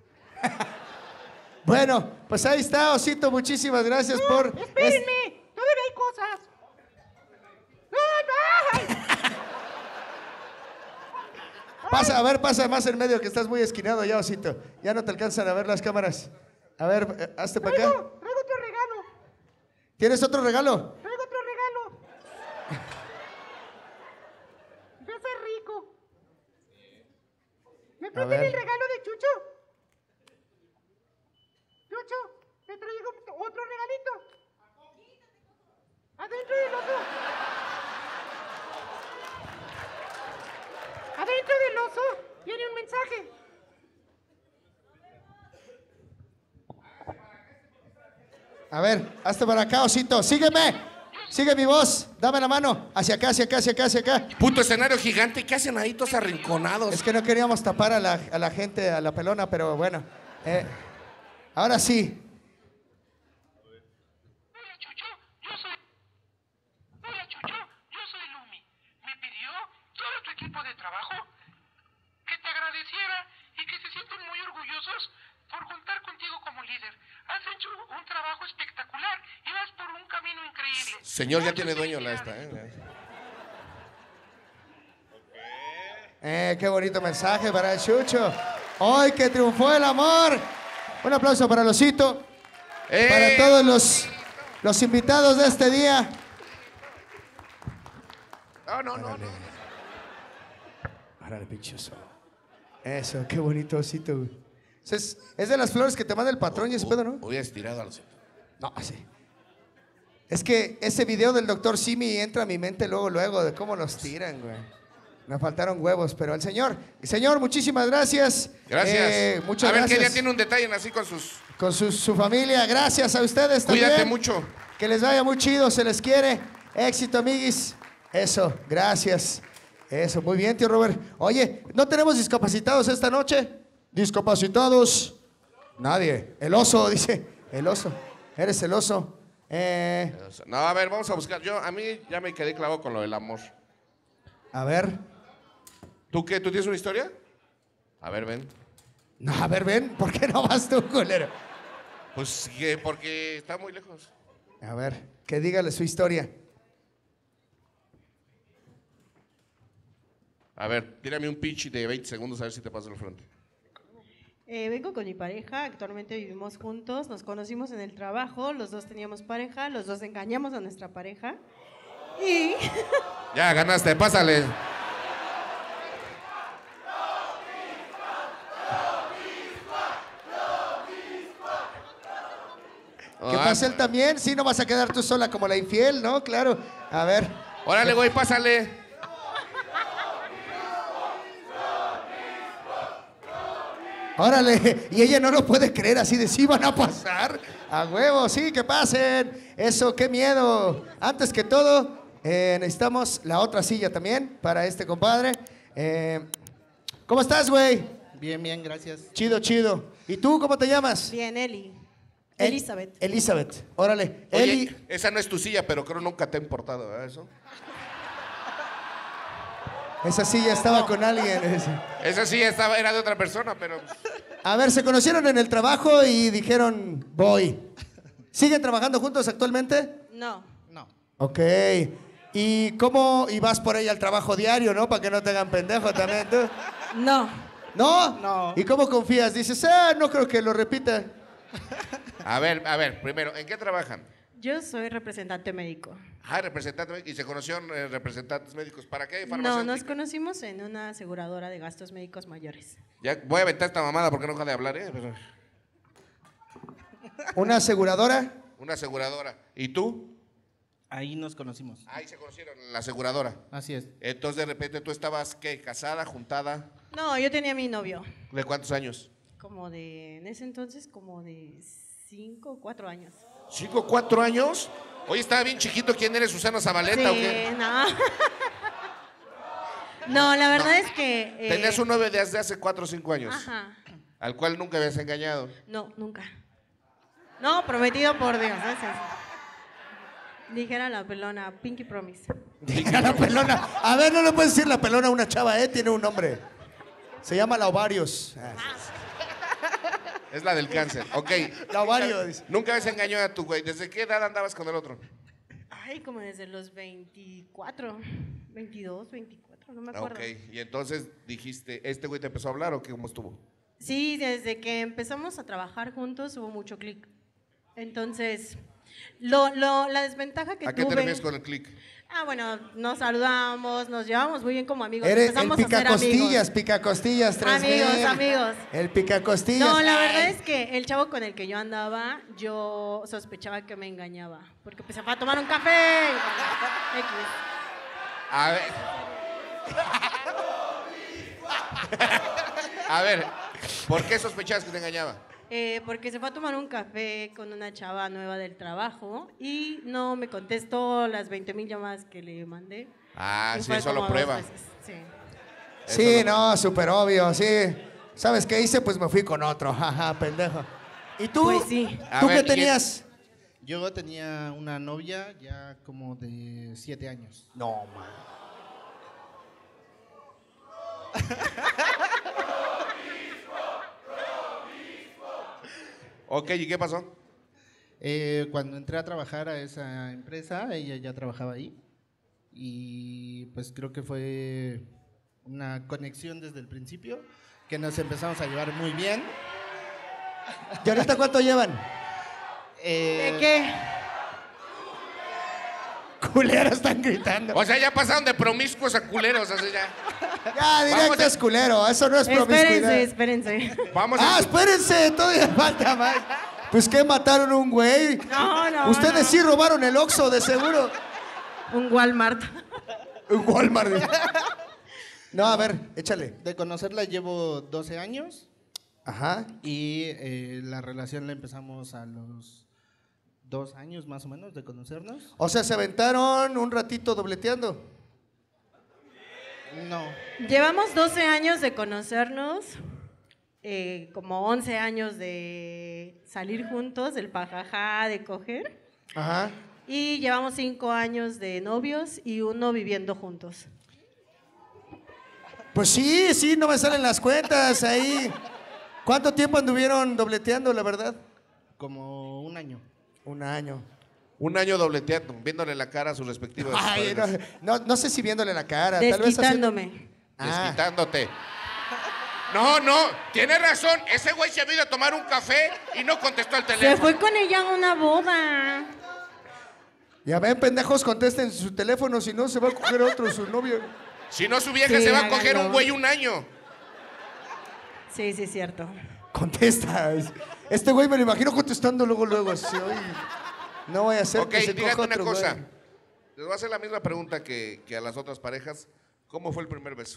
Bueno, pues ahí está, Osito. Muchísimas gracias No, por. espérenme, todavía hay cosas. ¡No, no! ¡Ay! Pasa, a ver, pasa más en medio que estás muy esquinado ya, Osito. Ya no te alcanzan a ver las cámaras. A ver, eh, hazte para acá. Traigo, traigo otro regalo. ¿Tienes otro regalo? Traigo otro regalo. Yo soy rico. ¿Me prestan ver. el regalo de Chucho? Chucho, te traigo otro regalito. Adentro del oso. Adentro del oso viene un mensaje. A ver, hazte para acá, Osito. Sígueme. Sigue mi voz. Dame la mano. Hacia acá, hacia acá, hacia acá, hacia acá. Puto escenario gigante, ¿qué hacen ahí todos arrinconados? Es que no queríamos tapar a la, a la gente, a la pelona, pero bueno. Eh, ahora sí. Todo tu equipo de trabajo que te agradeciera y que se sienten muy orgullosos por contar contigo como líder. Has hecho un trabajo espectacular y vas por un camino increíble. Señor, ya tiene dueño la esta, ¿eh? Eh, qué bonito mensaje para el Chucho. Hoy que triunfó el amor. Un aplauso para el Osito. ¡Eh! Para todos los, los invitados de este día. No, no, no, no. Árale, pinche oso. Eso, qué bonito Osito, güey. Es, es de las flores que te manda el patrón y ese pedo, ¿no? Hubiera estirado al Osito. No, así. Es que ese video del doctor Simi entra a mi mente luego, luego, de cómo nos tiran, güey. Me faltaron huevos, pero al señor. Señor, muchísimas gracias. Gracias. Eh, muchas a ver, gracias. que ya tiene un detalle así con sus... Con su, su familia. Gracias a ustedes también. Cuídate mucho. Que les vaya muy chido, se les quiere. Éxito, amiguis. Eso, gracias. Eso, muy bien, tío Robert. Oye, ¿no tenemos discapacitados esta noche? ¿Discapacitados? Nadie. El oso, dice. El oso. Eres el oso. Eh, No, a ver, vamos a buscar. Yo, a mí ya me quedé clavado con lo del amor. a ver. ¿Tú qué? ¿Tú tienes una historia? A ver, ven. No, a ver, ven. ¿Por qué no vas tú, culero? Pues que porque está muy lejos. A ver, que dígale su historia. A ver, tírame un pitch de veinte segundos a ver si te paso al frente. Eh, vengo con mi pareja, actualmente vivimos juntos, nos conocimos en el trabajo, los dos teníamos pareja, los dos engañamos a nuestra pareja y... Ya, ganaste, pásale. ¿Qué pasa él también? Sí, no vas a quedar tú sola como la infiel, ¿no? Claro. A ver. Órale, güey, pásale. Órale. Y ella no lo puede creer, así de sí van a pasar. A huevo, sí, que pasen. Eso, qué miedo. Antes que todo, eh, necesitamos la otra silla también para este compadre. Eh, ¿Cómo estás, güey? Bien, bien, gracias. Chido, chido. ¿Y tú cómo te llamas? Bien, Eli. El- Elizabeth. Elizabeth. Órale. Oye, Eli. esa no es tu silla, pero creo nunca te ha importado, ¿verdad? Eso. Esa silla estaba con alguien. ese. Esa silla estaba, era de otra persona, pero... A ver, se conocieron en el trabajo y dijeron, voy. ¿Siguen trabajando juntos actualmente? No. No. Ok. ¿Y cómo? Y vas por ahí al trabajo diario, ¿no? Para que no te hagan pendejo también, ¿tú? No. ¿No? No. ¿Y cómo confías? Dices, ah, no creo que lo repita. A ver, a ver, primero, ¿en qué trabajan? Yo soy representante médico. Ah, representante médico. ¿Y se conocieron eh, representantes médicos? ¿Para qué? No, Farmacéutica. nos conocimos en una aseguradora de gastos médicos mayores. Ya voy a aventar esta mamada porque no deja de hablar, ¿eh? Pero- ¿Una aseguradora? Una aseguradora. ¿Y tú? Ahí nos conocimos. Ahí se conocieron en la aseguradora. Así es. Entonces, de repente, ¿tú estabas, qué? ¿Casada, juntada? No, yo tenía a mi novio. ¿De cuántos años? Como de, en ese entonces, como de cinco o cuatro años. ¿Cinco, cuatro años? Oye, estaba bien chiquito. ¿Quién eres, Susana Zabaleta o qué? Sí, no. No, la verdad es que... eh, Tenías un novio desde hace cuatro o cinco años. Ajá. Al cual nunca habías engañado. No, nunca. No, prometido por Dios. ¿eh? Sí, sí. Dijera la pelona, Pinky Promise. La pelona. A ver, no le puedes decir la pelona a una chava, ¿eh? Tiene un nombre. Se llama la ovarios. Ah, Es la del cáncer. Ok. La ovario, dice. Nunca habías engañado a tu güey. ¿Desde qué edad andabas con el otro? Ay, como desde los veinticuatro, veintidós, veinticuatro. otro, no me acuerdo. Ok, y entonces dijiste, ¿este güey te empezó a hablar o qué, cómo estuvo? Sí, desde que empezamos a trabajar juntos hubo mucho clic. Entonces, lo, lo, la desventaja que ¿A qué tuve... te refieres con el click? Ah, bueno, nos saludamos, nos llevamos muy bien como amigos. Eres el Empezamos a ser picacostillas, amigos. picacostillas, tres mil. Amigos, amigos. El picacostillas. No, la Ay. verdad es que el chavo con el que yo andaba, yo sospechaba que me engañaba. Porque pues se fue a tomar un café. X. A ver. A ver, ¿por qué sospechabas que te engañaba? Eh, porque se fue a tomar un café con una chava nueva del trabajo y no me contestó las veinte mil llamadas que le mandé. Ah, Y sí, fue eso como lo dos prueba. veces, Sí. Sí, no, súper obvio, sí. ¿Sabes qué hice? Pues me fui con otro, jaja, pendejo. ¿Y tú? Pues sí. ¿Tú qué tenías? Yo tenía una novia ya como de siete años. No, man. Ok, ¿y qué pasó? Eh, cuando entré a trabajar a esa empresa, ella ya trabajaba ahí. Y pues creo que fue una conexión desde el principio, que nos empezamos a llevar muy bien. ¿Y ahorita cuánto llevan? Eh, ¿De qué? Culeros están gritando. O sea, ya pasaron de promiscuos a culeros, así ya. Ya, directo Vamos a- es culero, eso no es promiscuidad. Espérense, espérense. Vamos Ah, a... espérense, todavía falta más. Pues que mataron un güey. No, no, Ustedes no. sí robaron el Oxxo, de seguro. Un Walmart. Un Walmart. No, a ver, échale. de conocerla llevo doce años Ajá. y eh, la relación la empezamos a los dos años más o menos de conocernos. O sea, se aventaron un ratito dobleteando. No. Llevamos doce años de conocernos, eh, como once años de salir juntos, del pajajá, de coger. Ajá. Y llevamos cinco años de novios y uno viviendo juntos. Pues sí, sí, no me salen las cuentas ahí. ¿Cuánto tiempo anduvieron dobleteando, la verdad? Como un año. Un año. Un año dobleteando, viéndole la cara a sus respectivos. Ay, no, parejas. no, no sé si viéndole la cara. Tal vez haciendo- Desquitándome. Ah. Desquitándote. No, no, tienes razón. Ese güey se ha ido a tomar un café y no contestó el Se teléfono. fue con ella a una boda. Ya ven, pendejos, contesten su teléfono, si no se va a coger otro su novio. Si no, su vieja Sí, se va a coger háganlo. un güey un año. Sí, sí, es cierto. Contesta. Este güey me lo imagino contestando luego, luego. Así, "Oye, no voy a hacer Ok, que se díganme coja una otro cosa. güey". Les voy a hacer la misma pregunta que, que a las otras parejas. ¿Cómo fue el primer beso?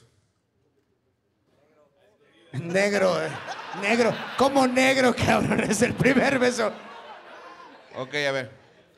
Negro, eh. Negro. ¿Cómo negro, cabrón? Es el primer beso. Ok, a ver.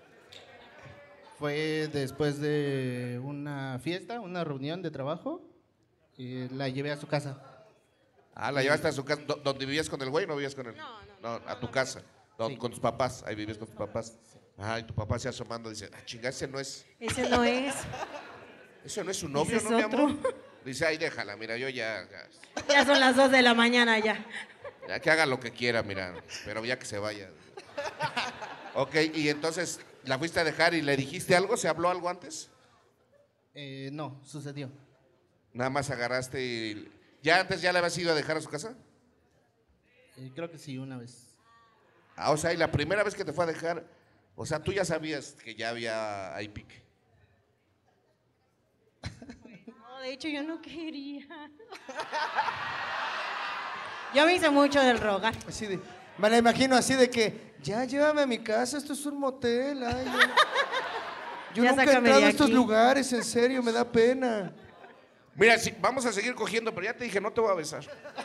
Fue después de una fiesta, una reunión de trabajo, y la llevé a su casa. Ah, la llevaste a su casa. ¿Dó- ¿Dónde vivías con el güey o no vivías con él? No, no. No, a tu casa. ¿Dó- Con tus papás. Ahí vivías con tus papás. Ajá, y tu papá se asomando y dice, ah, chinga, ese no es. Ese no es. Eso no es su novio, Ese es ¿no, mi otro. amor? Dice, ay, déjala, mira, yo ya, ya, Ya son las dos de la mañana ya. ya que haga lo que quiera, mira, pero ya que se vaya. Ok, y entonces, ¿la fuiste a dejar y le dijiste algo? ¿Se habló algo antes? Eh, no, sucedió. Nada más agarraste y... ¿Ya antes ya le habías ido a dejar a su casa? Eh, creo que sí, una vez. Ah, o sea, y la primera vez que te fue a dejar, o sea, tú ya sabías que ya había ahí pique. No, de hecho yo no quería. Yo me hice mucho del rogar. Así de, me la imagino así de que, ya llévame a mi casa, esto es un motel. Ay, yo yo Ya nunca he sácame de entrado a estos aquí. lugares, en serio, me da pena. Mira, sí, vamos a seguir cogiendo, pero ya te dije, no te voy a besar.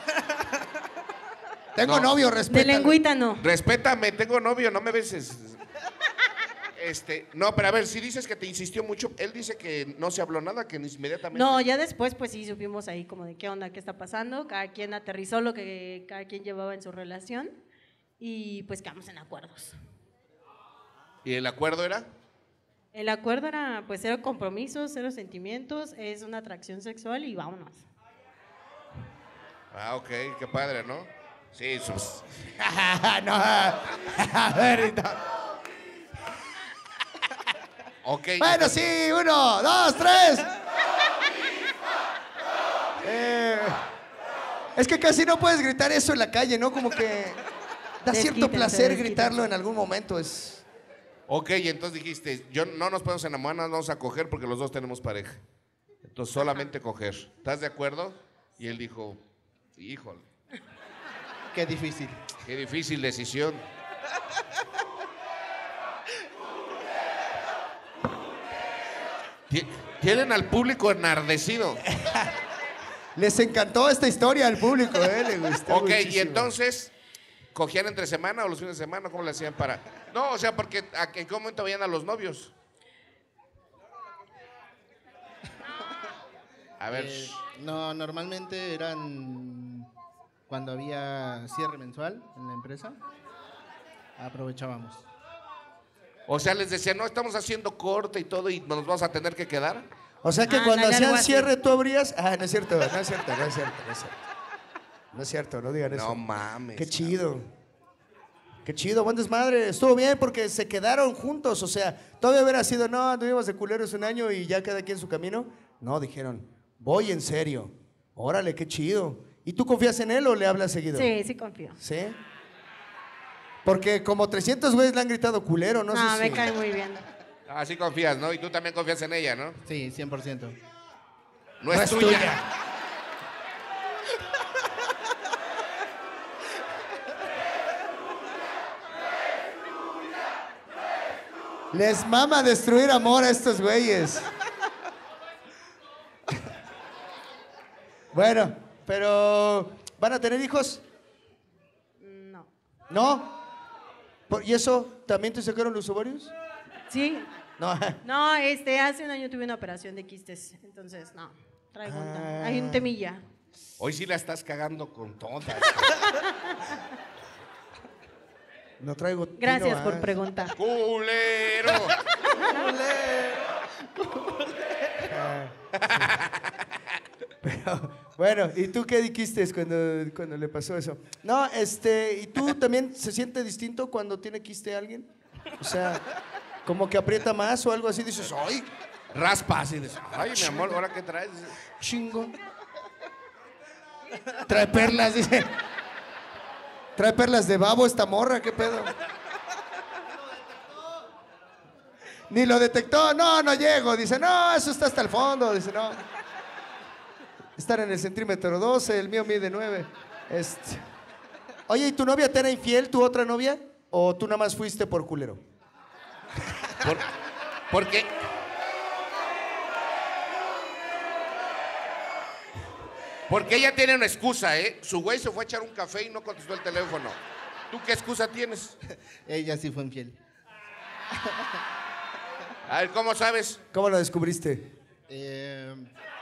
Tengo No. novio, De respétalo. lengüita no. Respétame, tengo novio, no me beses. Este, no, pero a ver, si dices que te insistió mucho, él dice que no se habló nada, que inmediatamente... No, ya después pues sí supimos ahí como de qué onda, qué está pasando. Cada quien aterrizó lo que cada quien llevaba en su relación y pues quedamos en acuerdos. ¿Y el acuerdo era? El acuerdo era pues cero compromisos, cero sentimientos, es una atracción sexual y vámonos. Ah, ok, qué padre, ¿no? Sí, sus... no, a ver, no. Ok. Bueno, sí, uno, dos, tres. Eh, es que casi no puedes gritar eso en la calle, ¿no? Como que da cierto Desquítense, placer desquítense. gritarlo en algún momento. Es... Ok, y entonces dijiste, yo no nos podemos enamorar, nos vamos a coger porque los dos tenemos pareja. Entonces solamente coger. ¿Estás de acuerdo? Y él dijo, híjole. Qué difícil. Qué difícil decisión. Ti- Tienen al público enardecido. Les encantó esta historia al público, ¿eh? Le gustó Ok, y muchísimo. entonces, ¿cogían entre semana o los fines de semana? ¿Cómo le hacían para...? No, o sea, porque ¿a- ¿en qué momento veían a los novios? A ver, Eh, no, normalmente eran cuando había cierre mensual en la empresa. Aprovechábamos. o sea, les decían, no, estamos haciendo corte y todo y nos vamos a tener que quedar. O sea que Ah, cuando ándale, hacían algo así. cierre, tú abrías. Ah, no es cierto, no es cierto, no es cierto, no es cierto. No es cierto, no digan eso. No mames. Qué chido. Qué chido, buen desmadre. Estuvo bien porque se quedaron juntos. O sea, todavía hubiera sido, no, anduvimos de culeros un año y ya cada quien su camino. No, dijeron, voy en serio. Órale, qué chido. ¿Y tú confías en él o le hablas seguido? Sí, sí confío. ¿Sí? Porque como trescientos güeyes le han gritado culero, no, No, sé me si... cae muy bien. Así confías, ¿no? Y tú también confías en ella, ¿no? Sí, cien por ciento. No, es, tuya. Les mama destruir amor a estos güeyes. Bueno, pero ¿van a tener hijos? No. ¿No? ¿Por- ¿Y eso también te sacaron los ovarios? Sí. No. No, este, hace un año tuve una operación de quistes, entonces no. Traigo un, Ah. hay un temilla. Hoy sí la estás cagando con todas. No traigo. Gracias tino, por ah. preguntar. ¡Culero! Pero, bueno, ¿y tú qué dijiste cuando, cuando le pasó eso? No, este, ¿y tú también se siente distinto cuando tiene quiste alguien? O sea, como que aprieta más o algo así, dices, ¡ay! Raspas y dices, ay, mi amor, ¿ahora qué traes? Chingo. Trae perlas, dice. Trae perlas de babo esta morra, ¿qué pedo? Ni lo detectó, no, no llego. Dice, no, eso está hasta el fondo. Dice, no. Estar en el centímetro doce, el mío mide nueve. Este. Oye, ¿y tu novia te era infiel, tu otra novia? ¿O tú nada más fuiste por culero? Por- porque... Porque ella tiene una excusa, ¿eh? Su güey se fue a echar un café y no contestó el teléfono. ¿Tú qué excusa tienes? Ella sí fue infiel. A ver, ¿cómo sabes? ¿Cómo lo descubriste? Eh,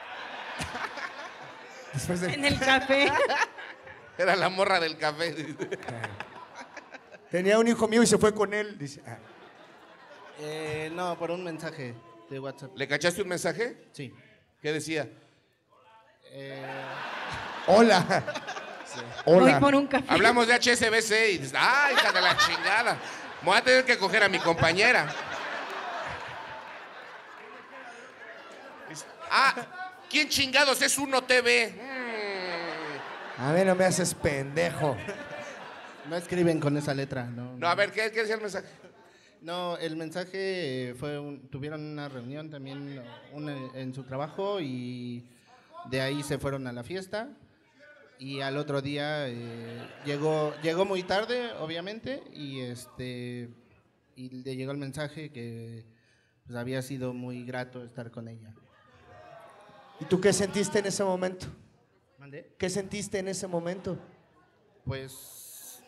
Después de... En el café. Era la morra del café. Tenía un hijo mío y se fue con él. Dice, ah. eh, no, por un mensaje de WhatsApp. ¿Le cachaste un mensaje? Sí. ¿Qué decía? Eh, Hola. Voy Hola. por un café. Hablamos de H S B C y dices, ¡ay, hija de la chingada! Me voy a tener que coger a mi compañera. Dice, ah, ¿quién chingados es Uno T V? A mí no me haces pendejo. no escriben con esa letra, no. No, a ver, ¿qué, qué decía el mensaje? No, el mensaje fue, un- tuvieron una reunión también una en su trabajo y de ahí se fueron a la fiesta y al otro día eh, llegó llegó muy tarde, obviamente, y este y le llegó el mensaje que pues, había sido muy grato estar con ella. ¿Y tú qué sentiste en ese momento? ¿Mandé? ¿Qué sentiste en ese momento? Pues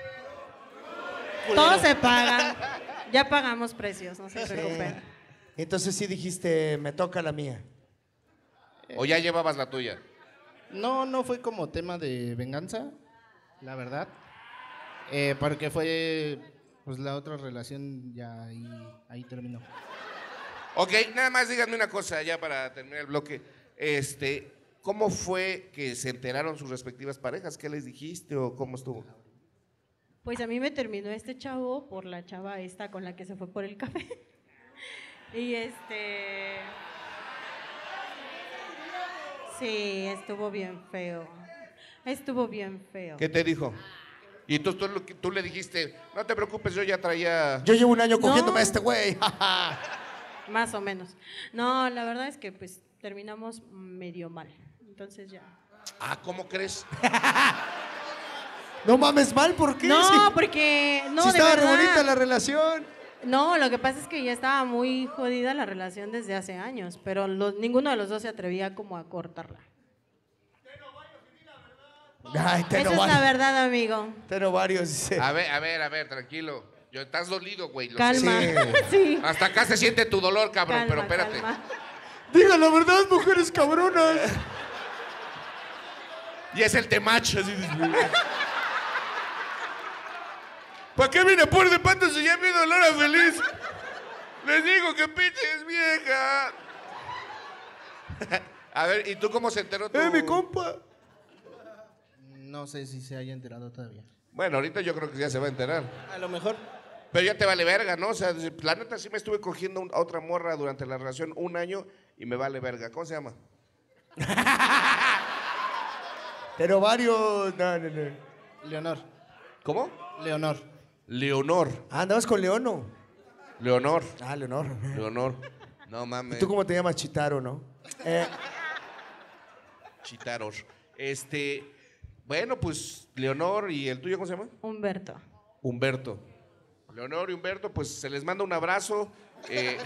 Todos se pagan. Ya pagamos precios, no se Sí. preocupen. Entonces sí dijiste, me toca la mía. ¿O ya llevabas la tuya? no, no fue como tema de venganza, la verdad, eh, porque fue pues la otra relación ya ahí, ahí terminó. Ok, nada más díganme una cosa ya para terminar el bloque. Este, ¿cómo fue que se enteraron sus respectivas parejas? ¿Qué les dijiste o cómo estuvo? Pues a mí me terminó este chavo por la chava esta con la que se fue por el café. Y este... Sí, estuvo bien feo. Estuvo bien feo. ¿Qué te dijo? Y tú, tú, tú le dijiste, no te preocupes, yo ya traía... Yo llevo un año cogiéndome No. a este güey. Más o menos. No, la verdad es que pues terminamos medio mal. Entonces ya. Ah, ¿cómo crees? No mames, mal, ¿por qué? No, Si- porque no, si de estaba re verdad. bonita la relación. No, lo que pasa es que ya estaba muy jodida la relación desde hace años, pero los- ninguno de los dos se atrevía como a cortarla. Ay, Esa es la verdad, amigo. Tengo varios, dice. A ver, a ver, a ver, tranquilo. Yo, estás dolido, güey. lo Calma. sé. Sí. Hasta acá se siente tu dolor, cabrón, Calma, pero espérate. calma. Diga la verdad, mujeres cabronas. Y es el temacho. Así de... ¿Para qué vine por de patos si ya mi dolor a feliz? Les digo que pinches vieja. A ver, ¿y tú cómo se enteró tu...? ¡Eh, mi compa! No sé si se haya enterado todavía. Bueno, ahorita yo creo que ya se va a enterar. A lo mejor. Pero ya te vale verga, ¿no? O sea, la neta sí me estuve cogiendo un- a otra morra durante la relación un año y me vale verga. ¿Cómo se llama? Pero varios. No, no, no. Leonor. ¿Cómo? Leonor. Leonor. Ah, andabas con Leono. Leonor. Ah, Leonor. Leonor. No ¿Y mames. tú cómo te llamas? Chitaro, ¿no? Eh, Chitaros. Este, bueno, pues Leonor y el tuyo, ¿cómo se llama? Humberto. Humberto. Leonor y Humberto, pues se les manda un abrazo. eh,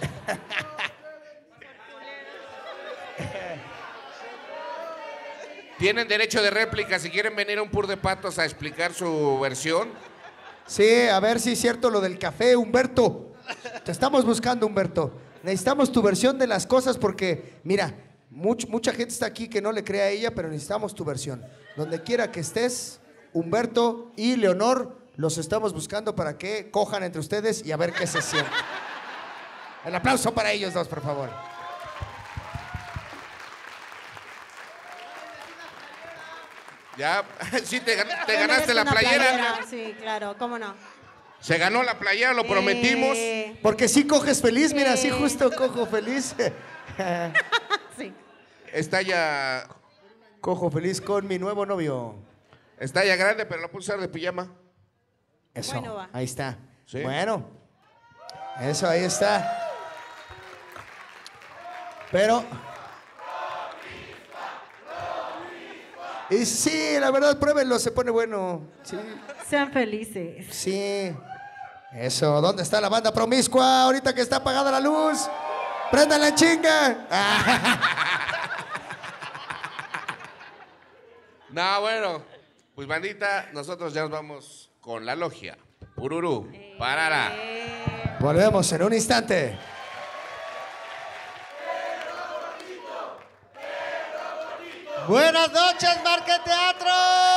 Tienen derecho de réplica si quieren venir a un pur de patos a explicar su versión. sí, a ver si es cierto lo del café, Humberto. Te estamos buscando, Humberto. Necesitamos tu versión de las cosas porque, mira, much- mucha gente está aquí que no le cree a ella, pero necesitamos tu versión. Donde quiera que estés, Humberto y Leonor, los estamos buscando para que cojan entre ustedes y a ver qué se siente. El aplauso para ellos dos, por favor. Ya, sí, te, gan- te Yo ganaste merezco la una playera. Sí, claro, cómo no. Se ganó la playera, lo prometimos. Eh, Porque sí coges feliz, mira, sí Eh. justo cojo feliz. sí. Está ya, Cojo feliz con mi nuevo novio. está ya grande, pero la puse a usar de pijama. Eso, Bueno, va. ahí está. Sí. Bueno, eso, ahí está. Pero... Y sí, la verdad, pruébenlo, se pone bueno. Sí, Sean felices. sí. Eso, ¿dónde está la banda promiscua? Ahorita que está apagada la luz. ¡Prendan la chinga! No, bueno, pues bandita, nosotros ya nos vamos con la logia. Pururú, parará. Volvemos en un instante. Buenas noches, Market Teatro.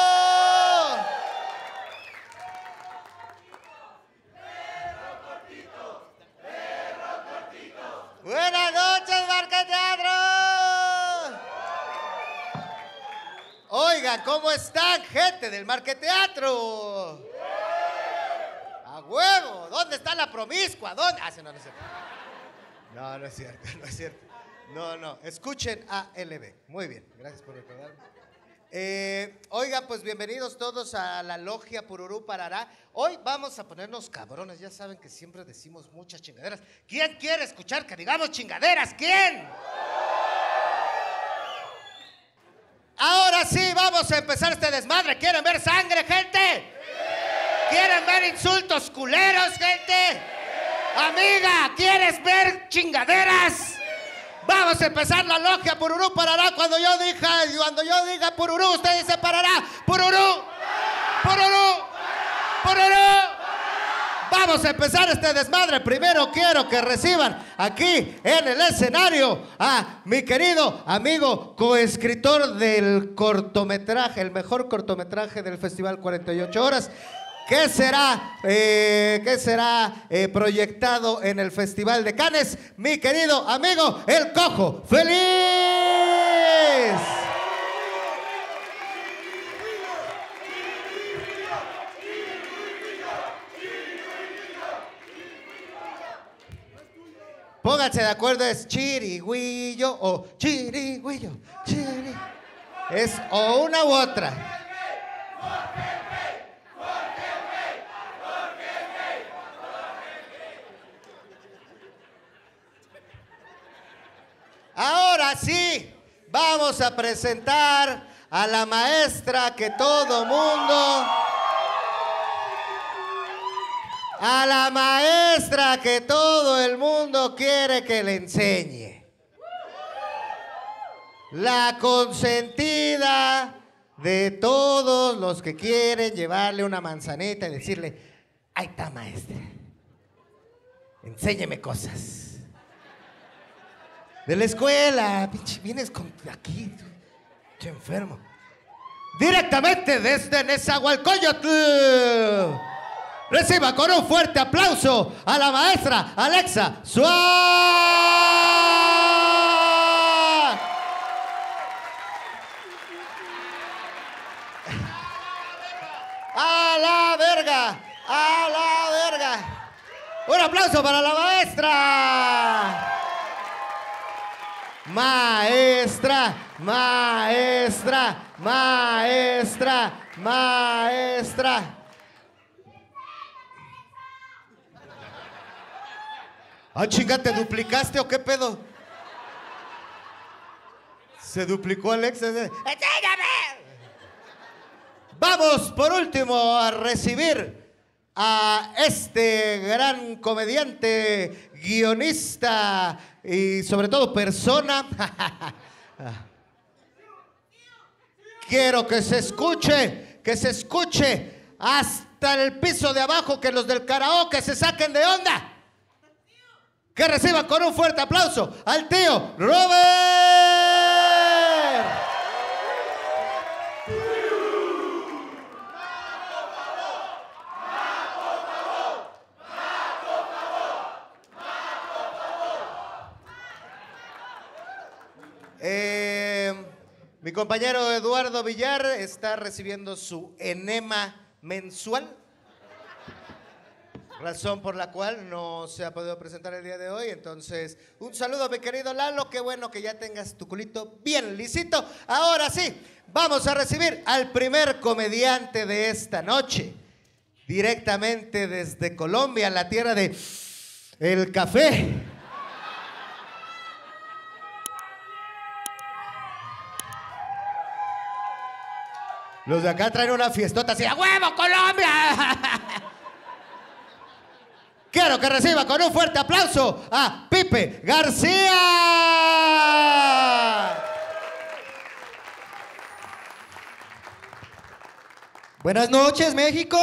Buenas noches, Market Teatro. Oigan, ¿cómo están, gente del Market Teatro? A huevo, ¿dónde está la promiscua? ¿Dónde? Ah, sí, no, no es cierto. No, no es cierto, no es cierto. No, no, escuchen A L B. Muy bien, gracias por recordarme. Eh, oigan, pues bienvenidos todos a la logia Pururú Parará. Hoy vamos a ponernos cabrones, ya saben que siempre decimos muchas chingaderas. ¿Quién quiere escuchar que digamos chingaderas? ¿Quién? Ahora sí, vamos a empezar este desmadre. ¿Quieren ver sangre, gente? ¿Quieren ver insultos culeros, gente? Amiga, ¿quieres ver chingaderas? Vamos a empezar la logia Pururú Parará. Cuando yo diga, cuando yo diga Pururú, usted dice parará. Pururú, Pururú, Pururú. Vamos a empezar este desmadre. Primero quiero que reciban aquí en el escenario a mi querido amigo coescritor del cortometraje, el mejor cortometraje del Festival cuarenta y ocho horas. ¿Qué será, eh, qué será eh, proyectado en el Festival de Cannes? Mi querido amigo, el Cojo Feliz. Pónganse de acuerdo, es chirigüillo o chirigüillo, chiri. Es o una u otra. Ahora sí, vamos a presentar a la maestra que todo mundo... A la maestra que todo el mundo quiere que le enseñe. La consentida de todos los que quieren llevarle una manzanita y decirle, ahí está, maestra, enséñeme cosas. De la escuela, pinche, vienes con aquí, pinche enfermo. Directamente desde Nezahualcóyotl. Reciba con un fuerte aplauso a la maestra Alexa Suárez. A la verga, a la verga. Un aplauso para la maestra. Maestra, maestra, maestra, maestra. Ah, chinga, ¿te duplicaste o qué pedo? Se duplicó Alexa. ¡Enséñame! Vamos por último a recibir a este gran comediante, guionista y sobre todo persona. Quiero que se escuche, que se escuche hasta el piso de abajo, que los del karaoke se saquen de onda. Que reciban con un fuerte aplauso al tío Robert. Eh, mi compañero Eduardo Villar está recibiendo su enema mensual. Razón por la cual no se ha podido presentar el día de hoy. Entonces, un saludo, mi querido Lalo. Qué bueno que ya tengas tu culito bien lisito. Ahora sí, vamos a recibir al primer comediante de esta noche. Directamente desde Colombia, la tierra de el café. Los de acá traen una fiestota así, ¡a huevo, Colombia! Quiero que reciba con un fuerte aplauso a Pipe García. Buenas noches, México.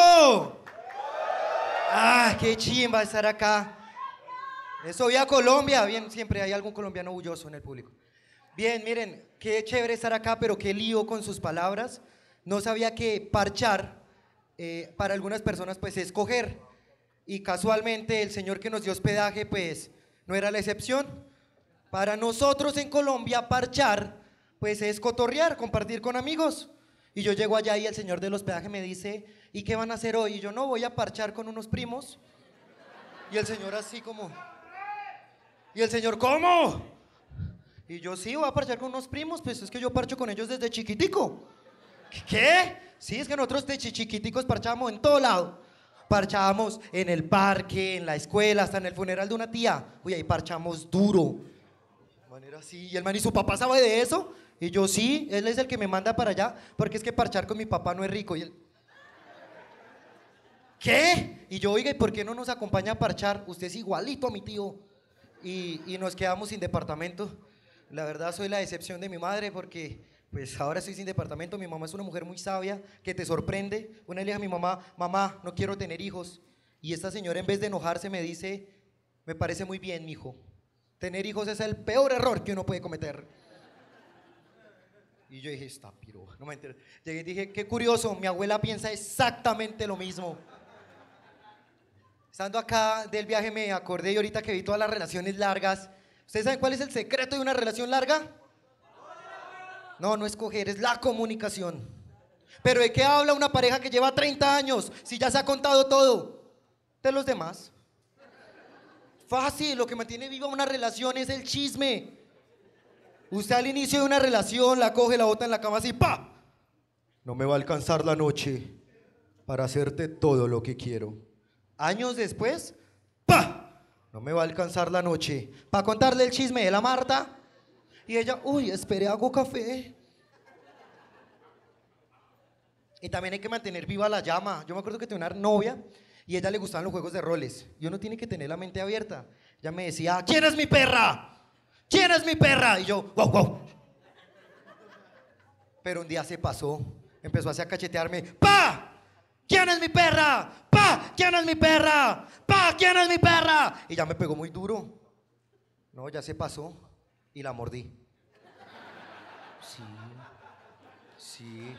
Ah, qué chimba estar acá. Eso, voy a Colombia. Bien, siempre hay algún colombiano orgulloso en el público. Bien, miren, qué chévere estar acá, pero qué lío con sus palabras. No sabía que parchar eh, para algunas personas pues es coger. Y casualmente el señor que nos dio hospedaje pues no era la excepción. Para nosotros en Colombia parchar pues es cotorrear, compartir con amigos. Y yo llego allá y el señor del hospedaje me dice, ¿y qué van a hacer hoy? Y yo, no, voy a parchar con unos primos. Y el señor así como... Y el señor, ¿cómo? Y yo, sí, voy a parchar con unos primos, pues es que yo parcho con ellos desde chiquitico. ¿Qué? Sí, es que nosotros de chiquiticos parchábamos en todo lado. Parchábamos en el parque, en la escuela, hasta en el funeral de una tía. Uy, ahí parchamos duro. De manera así. Y el man, ¿y su papá sabe de eso? Y yo, sí, él es el que me manda para allá, porque es que parchar con mi papá no es rico. Y él, ¿qué? Y yo, oiga, ¿y por qué no nos acompaña a parchar? Usted es igualito a mi tío. Y, y nos quedamos sin departamento. La verdad, soy la decepción de mi madre, porque... Pues ahora estoy sin departamento, mi mamá es una mujer muy sabia, que te sorprende. Una vez le dije a mi mamá, mamá, no quiero tener hijos. Y esta señora en vez de enojarse me dice, me parece muy bien, mijo. Tener hijos es el peor error que uno puede cometer. Y yo dije, está piroja, no me entero. Llegué y dije, qué curioso, mi abuela piensa exactamente lo mismo. Estando acá del viaje me acordé y ahorita que vi todas las relaciones largas. ¿Ustedes saben cuál es el secreto de una relación larga? No, no es coger, es la comunicación. Pero ¿de qué habla una pareja que lleva treinta años si ya se ha contado todo? De los demás. Fácil, lo que mantiene viva una relación es el chisme. Usted al inicio de una relación la coge, la bota en la cama así, ¡pa! No me va a alcanzar la noche para hacerte todo lo que quiero. Años después, ¡pa! No me va a alcanzar la noche para contarle el chisme de la Marta. Y ella, uy, espere, hago café. Y también hay que mantener viva la llama. Yo me acuerdo que tenía una novia y a ella le gustaban los juegos de roles. Y uno tiene que tener la mente abierta. Ella me decía, ¿quién es mi perra? ¿Quién es mi perra? Y yo, wow, wow. Pero un día se pasó. Empezó así a cachetearme. ¡Pa! ¿Quién es mi perra? ¡Pa! ¿Quién es mi perra? ¡Pa! ¿Quién es mi perra? Y ya me pegó muy duro. No, ya se pasó. Y la mordí. Sí. Sí.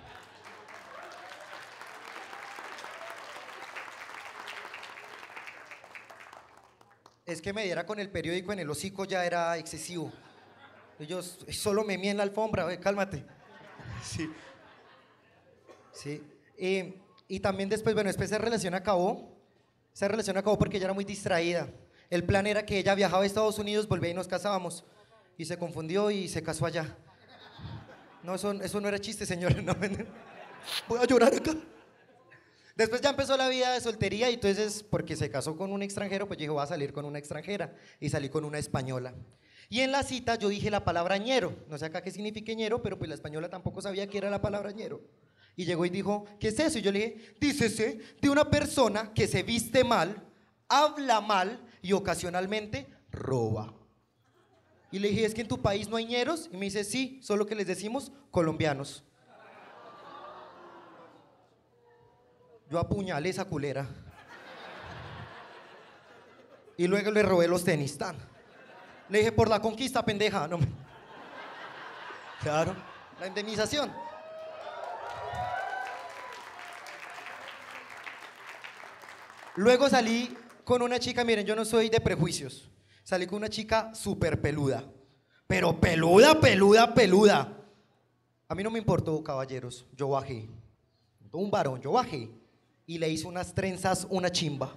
Es que me diera con el periódico en el hocico ya era excesivo. Ellos solo me mía en la alfombra, oye, cálmate. Sí. Sí. Eh, y también después, bueno, después esa relación acabó. Esa relación acabó porque ella era muy distraída. El plan era que ella viajaba a Estados Unidos, volvía y nos casábamos. Y se confundió y se casó allá. No, eso, eso no era chiste, señor. No, voy a llorar acá. Después ya empezó la vida de soltería y entonces, porque se casó con un extranjero, pues yo dije, voy a salir con una extranjera. Y salí con una española. Y en la cita yo dije la palabra ñero. No sé acá qué significa ñero, pero pues la española tampoco sabía qué era la palabra ñero. Y llegó y dijo, ¿qué es eso? Y yo le dije, dícese de una persona que se viste mal, habla mal y ocasionalmente roba. Y le dije, ¿es que en tu país no hay ñeros? Y me dice, sí, solo que les decimos colombianos. Yo apuñalé esa culera. Y luego le robé los tenis, tan. Le dije, por la conquista, pendeja. No me... Claro, la indemnización. Luego salí con una chica, miren, yo no soy de prejuicios. Salí con una chica súper peluda. Pero peluda, peluda, peluda. A mí no me importó, caballeros. Yo bajé. Un varón, yo bajé. Y le hice unas trenzas, una chimba.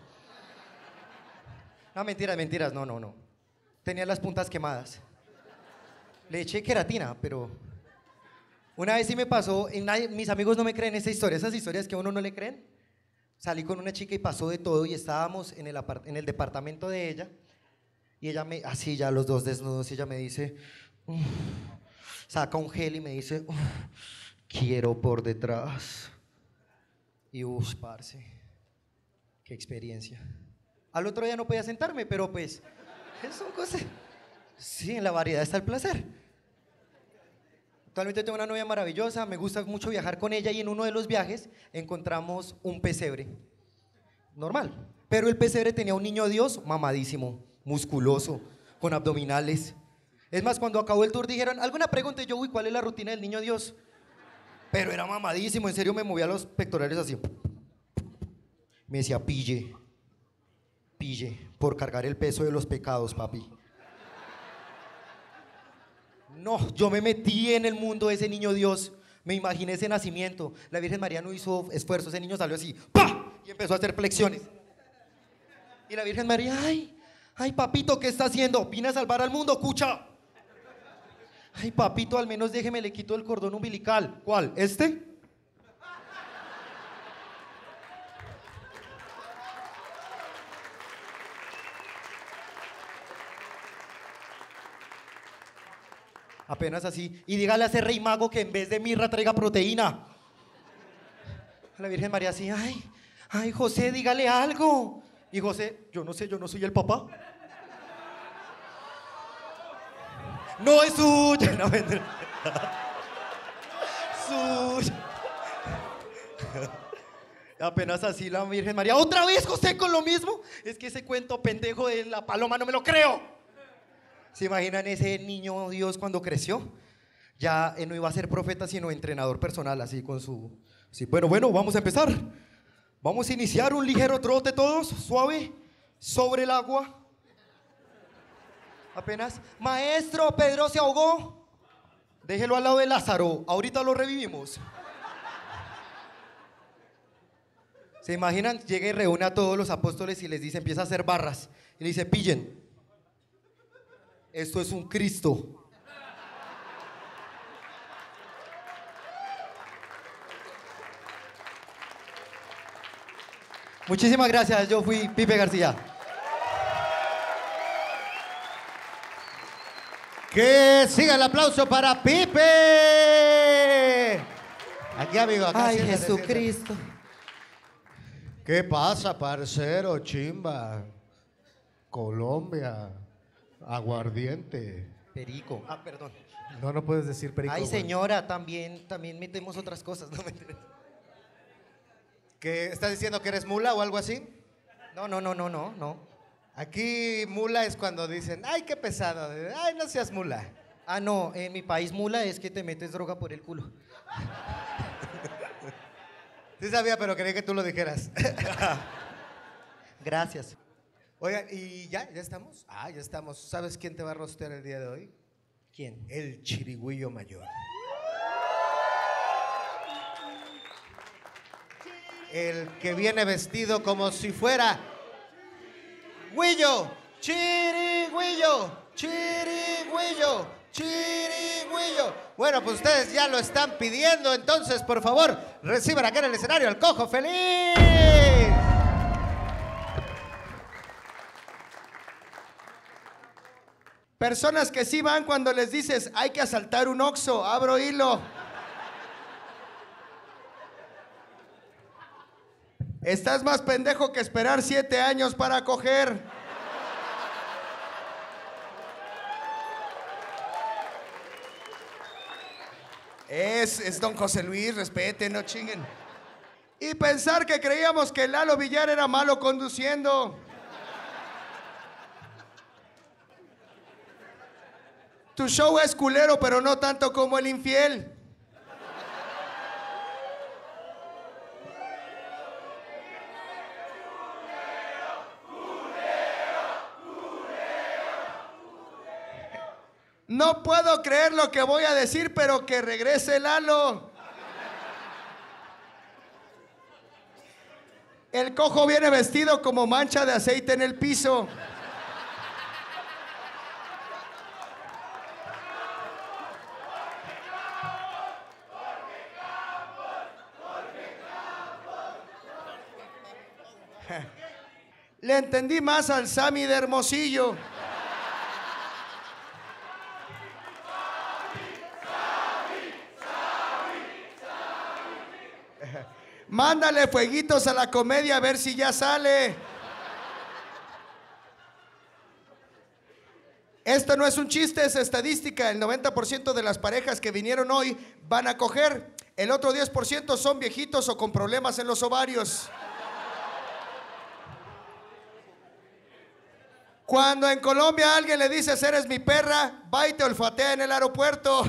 No, mentiras, mentiras, no, no, no. Tenía las puntas quemadas. Le eché queratina, pero... Una vez sí me pasó, y nadie, mis amigos no me creen esa historia, esas historias que a uno no le creen. Salí con una chica y pasó de todo y estábamos en el, apart en el departamento de ella. Y ella me, así ya los dos desnudos, y ella me dice... Uf, saca un gel y me dice... Uf, quiero por detrás. Y uff, parce, qué experiencia. Al otro día no podía sentarme, pero pues, son cosas. Sí, en la variedad está el placer. Actualmente tengo una novia maravillosa, me gusta mucho viajar con ella y en uno de los viajes encontramos un pesebre. Normal. Pero el pesebre tenía un niño Dios mamadísimo, musculoso, con abdominales. Es más, cuando acabó el tour dijeron, ¿alguna pregunta? Y yo, uy, ¿cuál es la rutina del niño Dios? Pero era mamadísimo, en serio me movía los pectorales así. Me decía, pille, pille, por cargar el peso de los pecados, papi. No, yo me metí en el mundo de ese niño Dios, me imaginé ese nacimiento. La Virgen María no hizo esfuerzo, ese niño salió así, ¡pa! Y empezó a hacer flexiones. Y la Virgen María, ay, ay, papito, ¿qué está haciendo? Vine a salvar al mundo, cucha. Ay, papito, al menos déjeme, le quito el cordón umbilical. ¿Cuál? ¿Este? Apenas así. Y dígale a ese rey mago que en vez de mirra traiga proteína. A la Virgen María así, ay, ay, José, dígale algo. Y José, yo no sé, yo no soy el papá. No es suya. No, suya. Apenas así la Virgen María. ¿Otra vez, José, con lo mismo? Es que ese cuento pendejo de la paloma no me lo creo. ¿Se imaginan ese niño Dios cuando creció? Ya él no iba a ser profeta, sino entrenador personal, así con su... Sí, bueno, bueno, vamos a empezar. Vamos a iniciar un ligero trote todos, suave, sobre el agua. Apenas, maestro, Pedro se ahogó. Déjelo al lado de Lázaro, ahorita lo revivimos. ¿Se imaginan? Llega y reúne a todos los apóstoles y les dice, empieza a hacer barras. Y le dice, pillen, Esto es un Cristo. Muchísimas gracias, yo fui Pipe García. Que siga el aplauso para Pipe. Aquí, amigo. Acá, Ay, siéntate, Jesucristo. siéntate. ¿Qué pasa, parcero? Chimba. Colombia. Aguardiente. Perico. Ah, perdón. No, no puedes decir perico. Ay, güey. señora, también, también metemos otras cosas. No, mentira. ¿Qué estás diciendo que eres mula o algo así? No, no, no, no, no, no. Aquí mula es cuando dicen, ay, qué pesado. Ay, no seas mula. Ah, no, en mi país mula es que te metes droga por el culo. Sí sabía, pero quería que tú lo dijeras. Gracias. Oigan, ¿y ya? ¿Ya estamos? Ah, ya estamos. ¿Sabes quién te va a rostear el día de hoy? ¿Quién? El chirigüillo mayor. El que viene vestido como si fuera Güillo, chirigüillo, chirigüillo, chirigüillo. Bueno, pues ustedes ya lo están pidiendo, entonces por favor reciban acá en el escenario al Cojo Feliz. Personas que sí van cuando les dices, hay que asaltar un Oxxo, abro hilo. Estás más pendejo que esperar siete años para coger. Es, es don José Luis, respeten, no chinguen. Y pensar que creíamos que Lalo Villar era malo conduciendo. Tu show es culero, pero no tanto como el infiel. No puedo creer lo que voy a decir, pero que regrese Lalo. El Cojo viene vestido como mancha de aceite en el piso. Le entendí más al Sammy de Hermosillo. Mándale fueguitos a la comedia a ver si ya sale. Esto no es un chiste, es estadística. El noventa por ciento de las parejas que vinieron hoy van a coger. El otro diez por ciento son viejitos o con problemas en los ovarios. Cuando en Colombia alguien le dice, eres mi perra, va y te olfatea en el aeropuerto.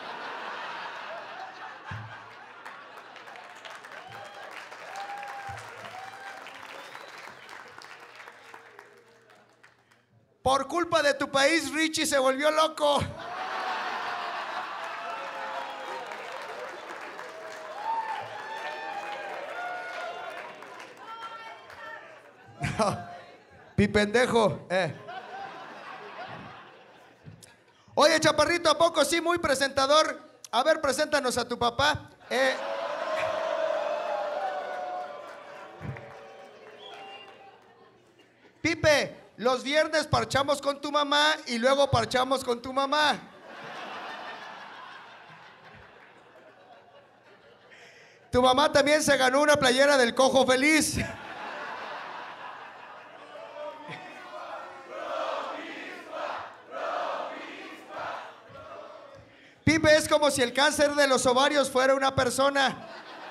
Por culpa de tu país, Richie se volvió loco. No, pi pendejo. Eh. Oye, chaparrito, ¿a poco sí? Muy presentador. A ver, preséntanos a tu papá. Eh. Pipe, los viernes parchamos con tu mamá y luego parchamos con tu mamá. Tu mamá también se ganó una playera del Cojo Feliz. Pipe es como si el cáncer de los ovarios fuera una persona.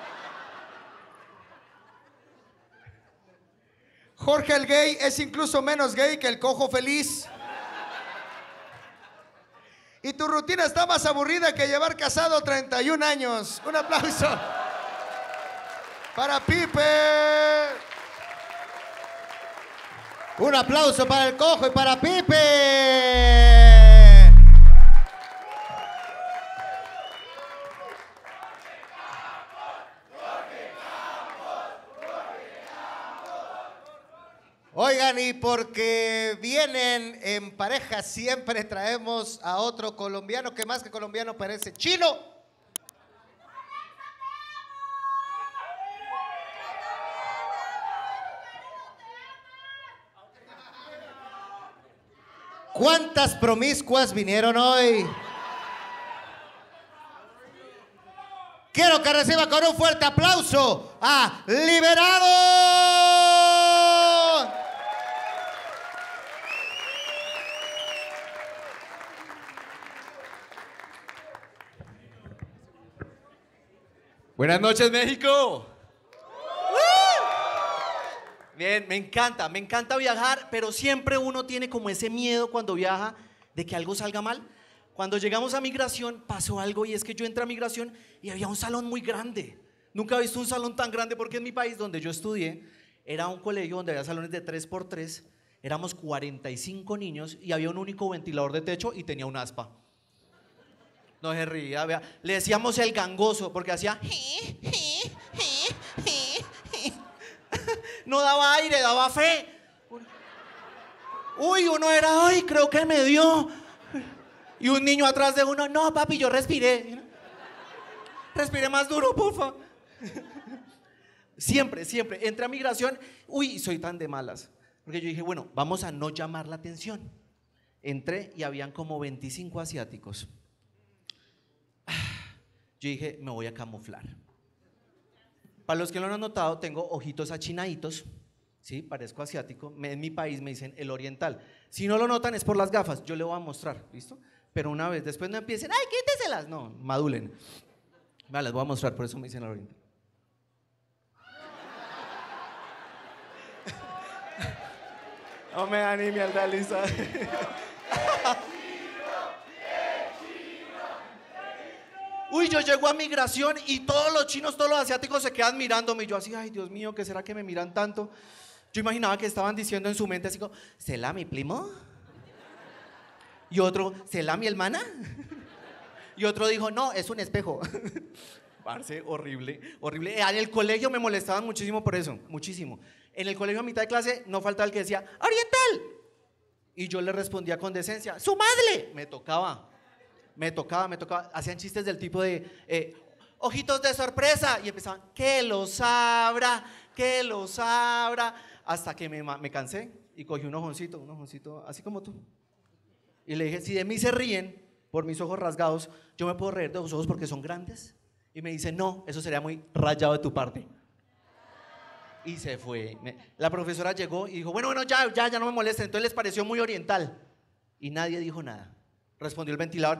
Jorge el gay es incluso menos gay que el Cojo Feliz. Y tu rutina está más aburrida que llevar casado treinta y un años. Un aplauso para Pipe. Un aplauso para el Cojo y para Pipe. Oigan, y porque vienen en pareja, siempre traemos a otro colombiano que más que colombiano parece chino. ¿Cuántas promiscuas vinieron hoy? Quiero que reciba con un fuerte aplauso a Liberado. Buenas noches, México. Bien, me encanta, me encanta viajar, pero siempre uno tiene como ese miedo cuando viaja de que algo salga mal. Cuando llegamos a migración pasó algo y es que yo entré a migración y había un salón muy grande. Nunca he visto un salón tan grande porque en mi país donde yo estudié era un colegio donde había salones de tres por tres, éramos cuarenta y cinco niños y había un único ventilador de techo y tenía un aspa. No se ría, vea. Le decíamos el gangoso porque hacía... No daba aire, daba fe. Uy, uno era, ay, creo que me dio. Y un niño atrás de uno, no, papi, yo respiré. Respiré más duro, porfa. Siempre, siempre. Entré a migración, uy, soy tan de malas. Porque yo dije, bueno, vamos a no llamar la atención. Entré y habían como veinticinco asiáticos. Yo dije, me voy a camuflar. Para los que lo han notado, tengo ojitos achinaditos, ¿sí? Parezco asiático. En mi país me dicen el oriental. Si no lo notan es por las gafas, yo le voy a mostrar, ¿listo? Pero una vez, después no empiecen, ¡ay, quíteselas! No, madulen. Vale, les voy a mostrar, por eso me dicen el oriental. No me anime al Dalisa. Uy, yo llego a migración y todos los chinos, todos los asiáticos se quedan mirándome. Y yo así, ay, Dios mío, ¿qué será que me miran tanto? Yo imaginaba que estaban diciendo en su mente así como, ¿será mi primo? Y otro, ¿será mi hermana? Y otro dijo, no, es un espejo. Parce, horrible, horrible. En el colegio me molestaban muchísimo por eso, muchísimo. En el colegio a mitad de clase no faltaba el que decía, oriental. Y yo le respondía con decencia, ¡su madre! Me tocaba. Me tocaba, me tocaba, hacían chistes del tipo de eh, ojitos de sorpresa y empezaban, que los abra, que los abra, hasta que me, me cansé y cogí un ojoncito, un ojoncito así como tú. Y le dije, si de mí se ríen por mis ojos rasgados, yo me puedo reír de los ojos porque son grandes. Y me dice, no, eso sería muy rayado de tu parte. Y se fue. Me, la profesora llegó y dijo, bueno, bueno, ya, ya, ya no me molesten. Entonces les pareció muy oriental. Y nadie dijo nada. Respondió el ventilador.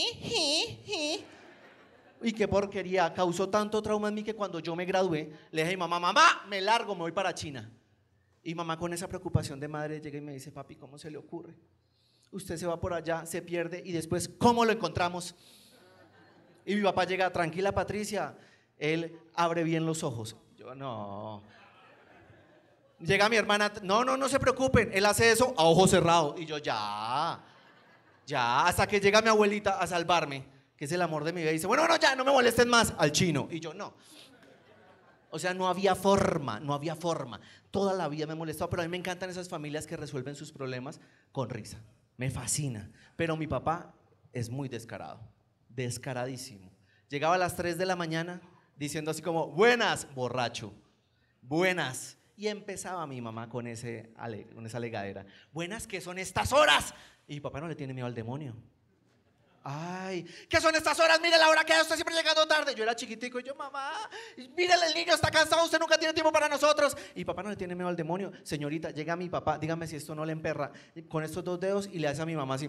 Y qué porquería, causó tanto trauma en mí que cuando yo me gradué, le dije a mi mamá, mamá, me largo, me voy para China. Y mamá con esa preocupación de madre llega y me dice, papi, ¿cómo se le ocurre? Usted se va por allá, se pierde y después, ¿cómo lo encontramos? Y mi papá llega, tranquila Patricia, él abre bien los ojos. Yo no. Llega mi hermana, no, no, no se preocupen, él hace eso a ojo cerrado. Y yo, ya. Ya, hasta que llega mi abuelita a salvarme, que es el amor de mi vida, y dice, bueno, bueno, ya, no me molesten más, al chino. Y yo, no. O sea, no había forma, no había forma. Toda la vida me molestaba, pero a mí me encantan esas familias que resuelven sus problemas con risa. Me fascina. Pero mi papá es muy descarado, descaradísimo. Llegaba a las tres de la mañana diciendo así como, buenas, borracho, buenas. Y empezaba mi mamá con, ese, con esa alegadera. Buenas, ¿qué son estas horas? Y mi papá no le tiene miedo al demonio. Ay, ¿qué son estas horas? Mire la hora que es, usted siempre llegando tarde. Yo era chiquitico y yo, mamá, mírele, el niño está cansado, usted nunca tiene tiempo para nosotros. Y papá no le tiene miedo al demonio. Señorita, llega mi papá, dígame si esto no le emperra. Con estos dos dedos y le hace a mi mamá así.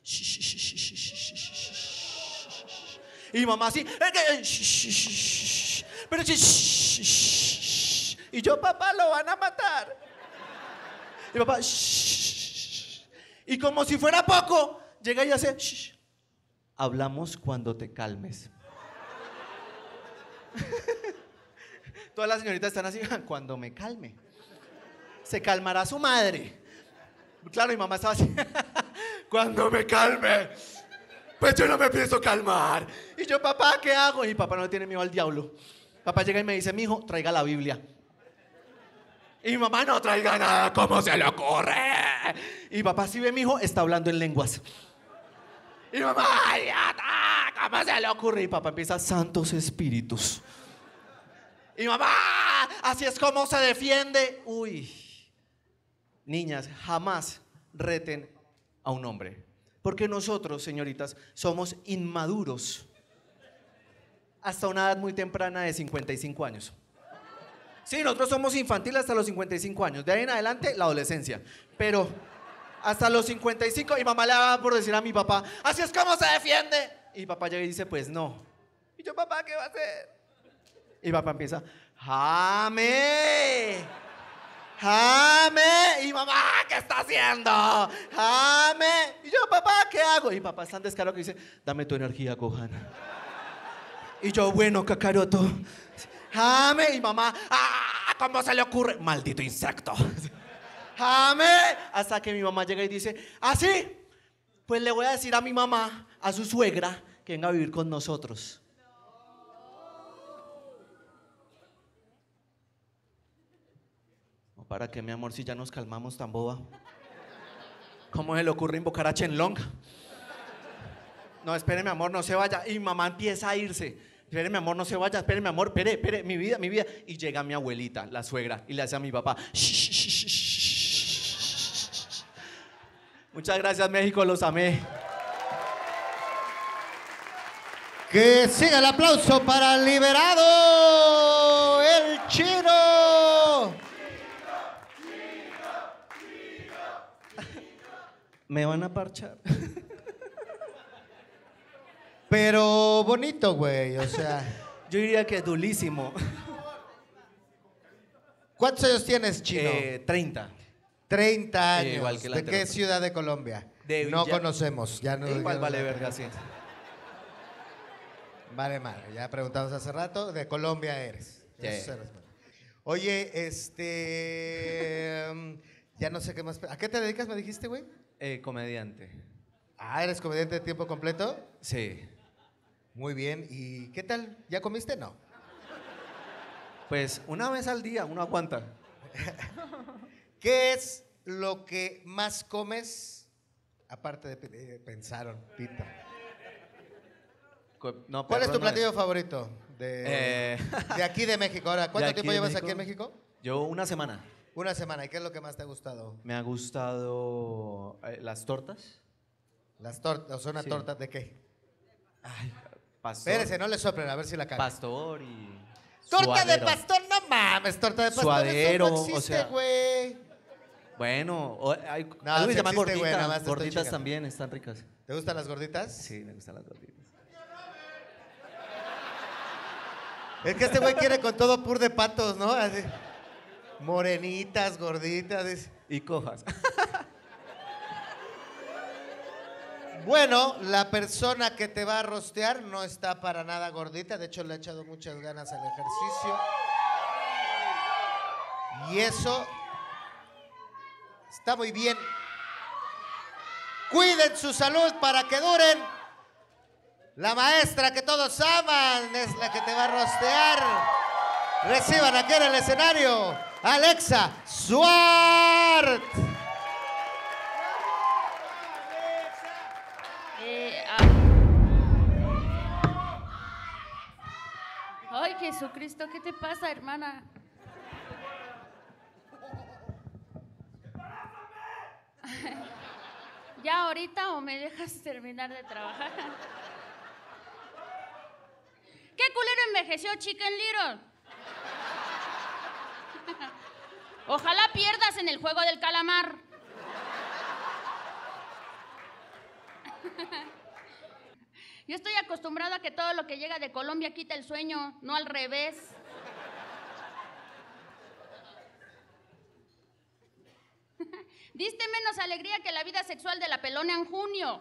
Y mi mamá así. Pero y yo, papá, lo van a matar. Y papá, y como si fuera poco, llega y hace, shh, hablamos cuando te calmes. Todas las señoritas están así, cuando me calme. Se calmará su madre. Claro, mi mamá estaba así, cuando me calme. Pues yo no me pienso calmar. Y yo, papá, ¿qué hago? Y mi papá no le tiene miedo al diablo. Papá llega y me dice, mijo, traiga la Biblia. Y mi mamá, no traiga nada, ¿cómo se le ocurre? Y papá, si ve, mi hijo, está hablando en lenguas. Y mamá, ay, ya, ¿cómo se le ocurre? Y papá empieza, santos espíritus. Y mamá, así es como se defiende. Uy. Niñas, jamás reten a un hombre. Porque nosotros, señoritas, somos inmaduros. Hasta una edad muy temprana de cincuenta y cinco años. Sí, nosotros somos infantiles hasta los cincuenta y cinco años. De ahí en adelante, la adolescencia. Pero hasta los cincuenta y cinco, y mamá le va por decir a mi papá, así es como se defiende. Y papá llega y dice, pues no. Y yo, papá, ¿qué va a hacer? Y papá empieza, ¡Jame! ¡Jame! Y mamá, ¿qué está haciendo? ¡Jame! Y yo, papá, ¿qué hago? Y papá es tan descarado que dice, dame tu energía, Gohan. Y yo, bueno, Kakaroto. ¡Jame! Y mamá, ¡ah! ¿Cómo se le ocurre? Maldito insecto. ¡Jame! Hasta que mi mamá llega y dice, ¿ah, sí? Pues le voy a decir a mi mamá, a su suegra, que venga a vivir con nosotros. ¿Para qué, mi amor, si ya nos calmamos tan boba? ¿Cómo se le ocurre invocar a Chenlong? No, espere, mi amor, no se vaya. Y mamá empieza a irse. Espere, mi amor, no se vaya. Espere, mi amor, espere, espere, mi vida, mi vida. Y llega mi abuelita, la suegra, y le hace a mi papá. Shh, shh, shh, shh. Muchas gracias, México, los amé. Que siga el aplauso para el liberado, el Chino. Me van a parchar. Pero bonito, güey, o sea. Yo diría que dulísimo. ¿Cuántos años tienes, Chino? Eh, treinta. treinta años. Eh, igual que la ¿De qué anterior. ciudad de Colombia? De no Villa- conocemos. Ya no, Igual ya no- vale verga, sí. Vale, madre. Ya preguntamos hace rato. De Colombia eres. Sí. Eso eres, madre. Oye, este. mm, ya no sé qué más. ¿A qué te dedicas, me dijiste, güey? Eh, comediante. Ah, ¿eres comediante de tiempo completo? Sí. Muy bien. ¿Y qué tal? ¿Ya comiste? No. Pues una vez al día uno aguanta. ¿Qué es lo que más comes? Aparte de pe- eh, pensaron, pita. Co- no, ¿Cuál es perro tu no platillo favorito de, Eh, de aquí de México? Ahora, ¿cuánto ¿de aquí tiempo de llevas México? aquí en México? Yo una semana. Una semana. ¿Y qué es lo que más te ha gustado? Me ha gustado eh, las tortas. Las tortas, ¿son una Sí. torta de qué? Pastor. Espérese, no le soplen, a ver si la cagan. Pastor y... Torta de suadero. pastor, no mames, torta de pastor. Suadero, eso no o existe, sea, güey. Bueno, o- hay, No, algo que sí se llama existe, gorditas. güey, nada más te estoy gorditas chingando. también están ricas. ¿Te gustan las gorditas? Sí, me gustan las gorditas. Es que este güey quiere con todo pur de patos, ¿no? Así, morenitas, gorditas. es- Y cojas. Bueno, la persona que te va a rostear no está para nada gordita. De hecho, le ha echado muchas ganas al ejercicio. Y eso está muy bien. Cuiden su salud para que duren. La maestra que todos aman es la que te va a rostear. Reciban aquí en el escenario Alexa Suart. Eh, ah. Ay, Jesucristo, ¿qué te pasa, hermana? ¿Ya ahorita o me dejas terminar de trabajar? ¿Qué culero envejeció Chicken Little? Ojalá pierdas en el juego del calamar. Yo estoy acostumbrada a que todo lo que llega de Colombia quita el sueño, no al revés. Diste menos alegría que la vida sexual de la pelona en junio.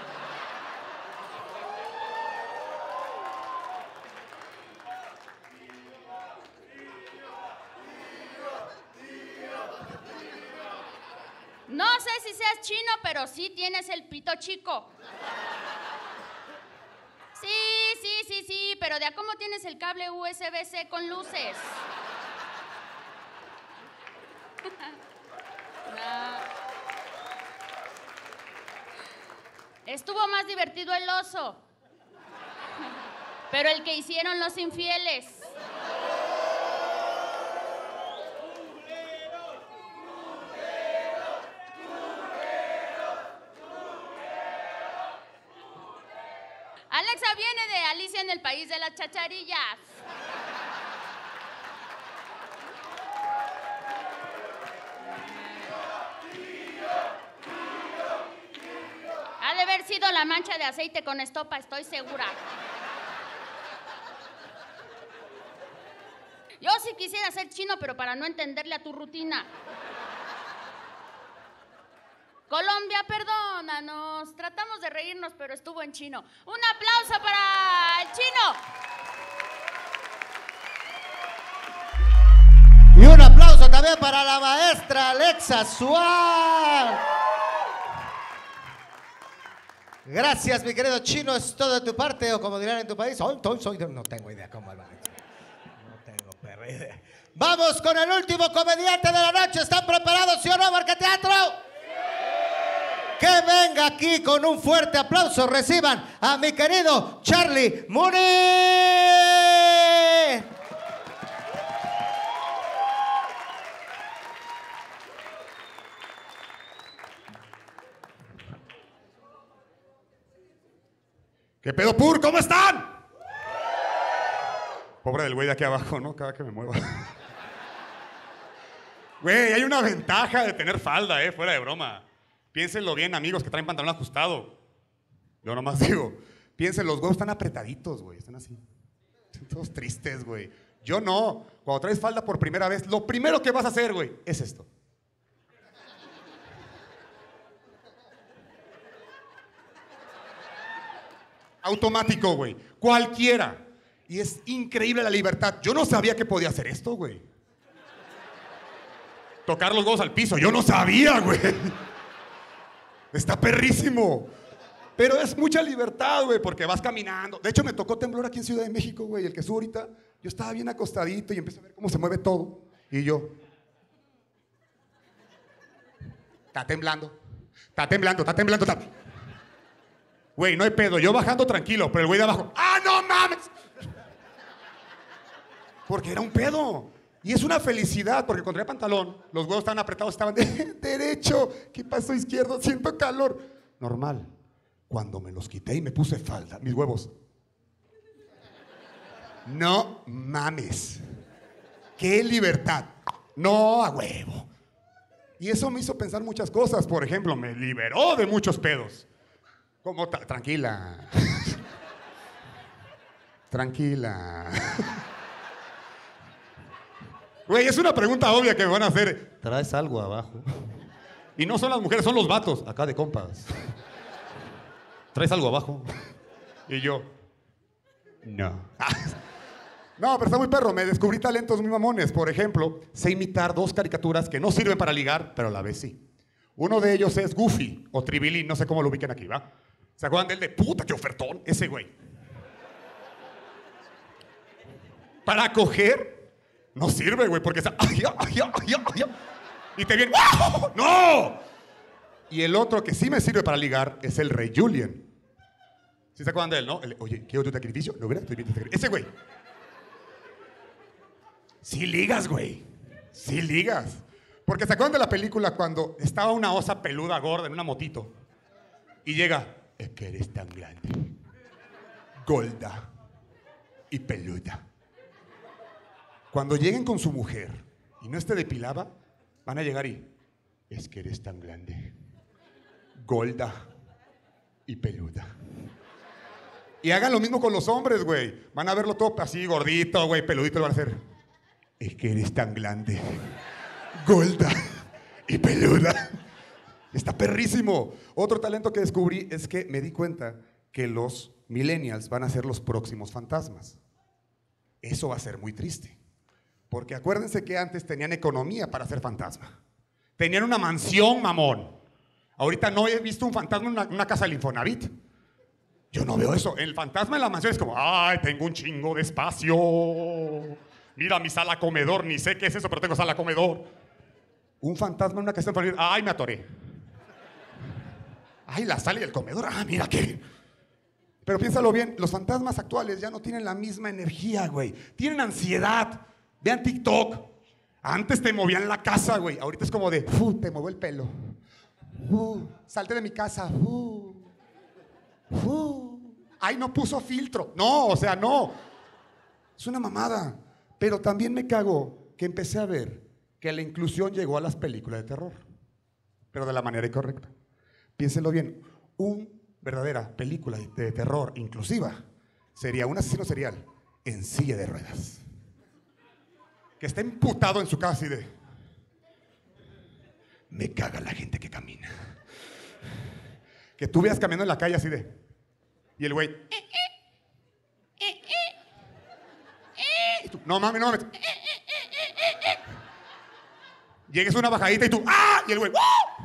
No sé si seas chino, pero sí tienes el pito chico. Sí, sí, sí, sí, pero de a cómo tienes el cable U S B C con luces. Estuvo más divertido el oso. Pero el que hicieron los infieles. Alexa viene de Alicia en el País de las Chacharillas. Ha de haber sido la mancha de aceite con estopa, estoy segura. Yo sí quisiera ser chino, pero para no entenderle a tu rutina. Colombia, perdónanos. Tratamos de reírnos, pero estuvo en chino. Un aplauso para el chino. Y un aplauso también para la maestra Alexa Suárez. Gracias, mi querido chino. ¿Es todo de tu parte o como dirán en tu país? Soy, soy, soy de... No tengo idea cómo lo han hecho. No tengo perra idea. Vamos con el último comediante de la noche. ¿Están preparados, sí o no, Marqueteatro? Que venga aquí con un fuerte aplauso. Reciban a mi querido Charlie Muni. ¿Qué pedo, Pur? ¿Cómo están? Pobre del güey de aquí abajo, ¿no? Cada que me mueva. Güey, hay una ventaja de tener falda, ¿eh? Fuera de broma. Piénsenlo bien, amigos que traen pantalón ajustado. Yo nomás digo, piensen, los huevos están apretaditos, güey. Están así. Están todos tristes, güey. Yo no. Cuando traes falda por primera vez, lo primero que vas a hacer, güey, es esto. Automático, güey. Cualquiera. Y es increíble la libertad. Yo no sabía que podía hacer esto, güey. Tocar los huevos al piso. Yo no sabía, güey. Está perrísimo. Pero es mucha libertad, güey, porque vas caminando. De hecho, me tocó temblor aquí en Ciudad de México, güey. El que subo ahorita, yo estaba bien acostadito y empecé a ver cómo se mueve todo. Y yo... Está temblando. Está temblando, está temblando, está... Güey, no hay pedo. Yo bajando tranquilo, pero el güey de abajo... ¡Ah, no mames! Porque era un pedo. Y es una felicidad, porque cuando traía pantalón, los huevos estaban apretados, estaban de derecho. ¿Qué pasó izquierdo? Siento calor. Normal. Cuando me los quité y me puse falda, mis huevos. No mames. ¡Qué libertad! No a huevo. Y eso me hizo pensar muchas cosas. Por ejemplo, me liberó de muchos pedos. Como, tranquila. Tranquila. Güey, es una pregunta obvia que me van a hacer. ¿Traes algo abajo? Y no son las mujeres, son los vatos. Acá de compas. ¿Traes algo abajo? Y yo, no. No, pero está muy perro. Me descubrí talentos muy mamones. Por ejemplo, sé imitar dos caricaturas que no sirven para ligar, pero a la vez sí. Uno de ellos es Goofy o Tribilín, no sé cómo lo ubiquen aquí, ¿va? ¿Se acuerdan del de puta, qué ofertón? Ese güey. Para coger, no sirve, güey, porque está... Ay, ay, ay, ay, y te viene... ¡Oh! ¡No! Y el otro que sí me sirve para ligar es el Rey Julian. ¿Sí se acuerdan de él, no? El, Oye, ¿quiero tu sacrificio? No, ¿verdad? Ese güey. Sí ligas, güey. Sí ligas. Porque se acuerdan de la película cuando estaba una osa peluda gorda en una motito y llega, es que eres tan grande, gorda y peluda. Cuando lleguen con su mujer y no esté depilada, van a llegar y, es que eres tan grande, gorda y peluda. Y hagan lo mismo con los hombres, güey. Van a verlo todo así, gordito, güey, peludito, y van a hacer, es que eres tan grande, gorda y peluda. Está perrísimo. Otro talento que descubrí es que me di cuenta que los millennials van a ser los próximos fantasmas. Eso va a ser muy triste. Porque acuérdense que antes tenían economía para ser fantasma. Tenían una mansión, mamón. Ahorita no he visto un fantasma en una, una casa del Infonavit. Yo no veo eso. El fantasma en la mansión es como, ay, tengo un chingo de espacio. Mira mi sala comedor, ni sé qué es eso, pero tengo sala comedor. Un fantasma en una casa del Infonavit, ay, me atoré. Ay, la sala y el comedor. Ah, mira qué. Pero piénsalo bien, los fantasmas actuales ya no tienen la misma energía, güey. Tienen ansiedad. Vean TikTok. Antes te movían la casa, güey. Ahorita es como de, uh, te muevo el pelo. Uh, salte de mi casa. Uh, uh. Ay, no puso filtro. No, o sea, no. Es una mamada. Pero también me cago que empecé a ver que la inclusión llegó a las películas de terror. Pero de la manera incorrecta. Piénsenlo bien. Una verdadera película de terror inclusiva sería un asesino serial en silla de ruedas. Que está emputado en su casa y de... Me caga la gente que camina. Que tú veas caminando en la calle así de... Y el güey... Y tú, no mami, no mames. Llegues a una bajadita y tú... ¡Ah! Y el güey... ¡Ah!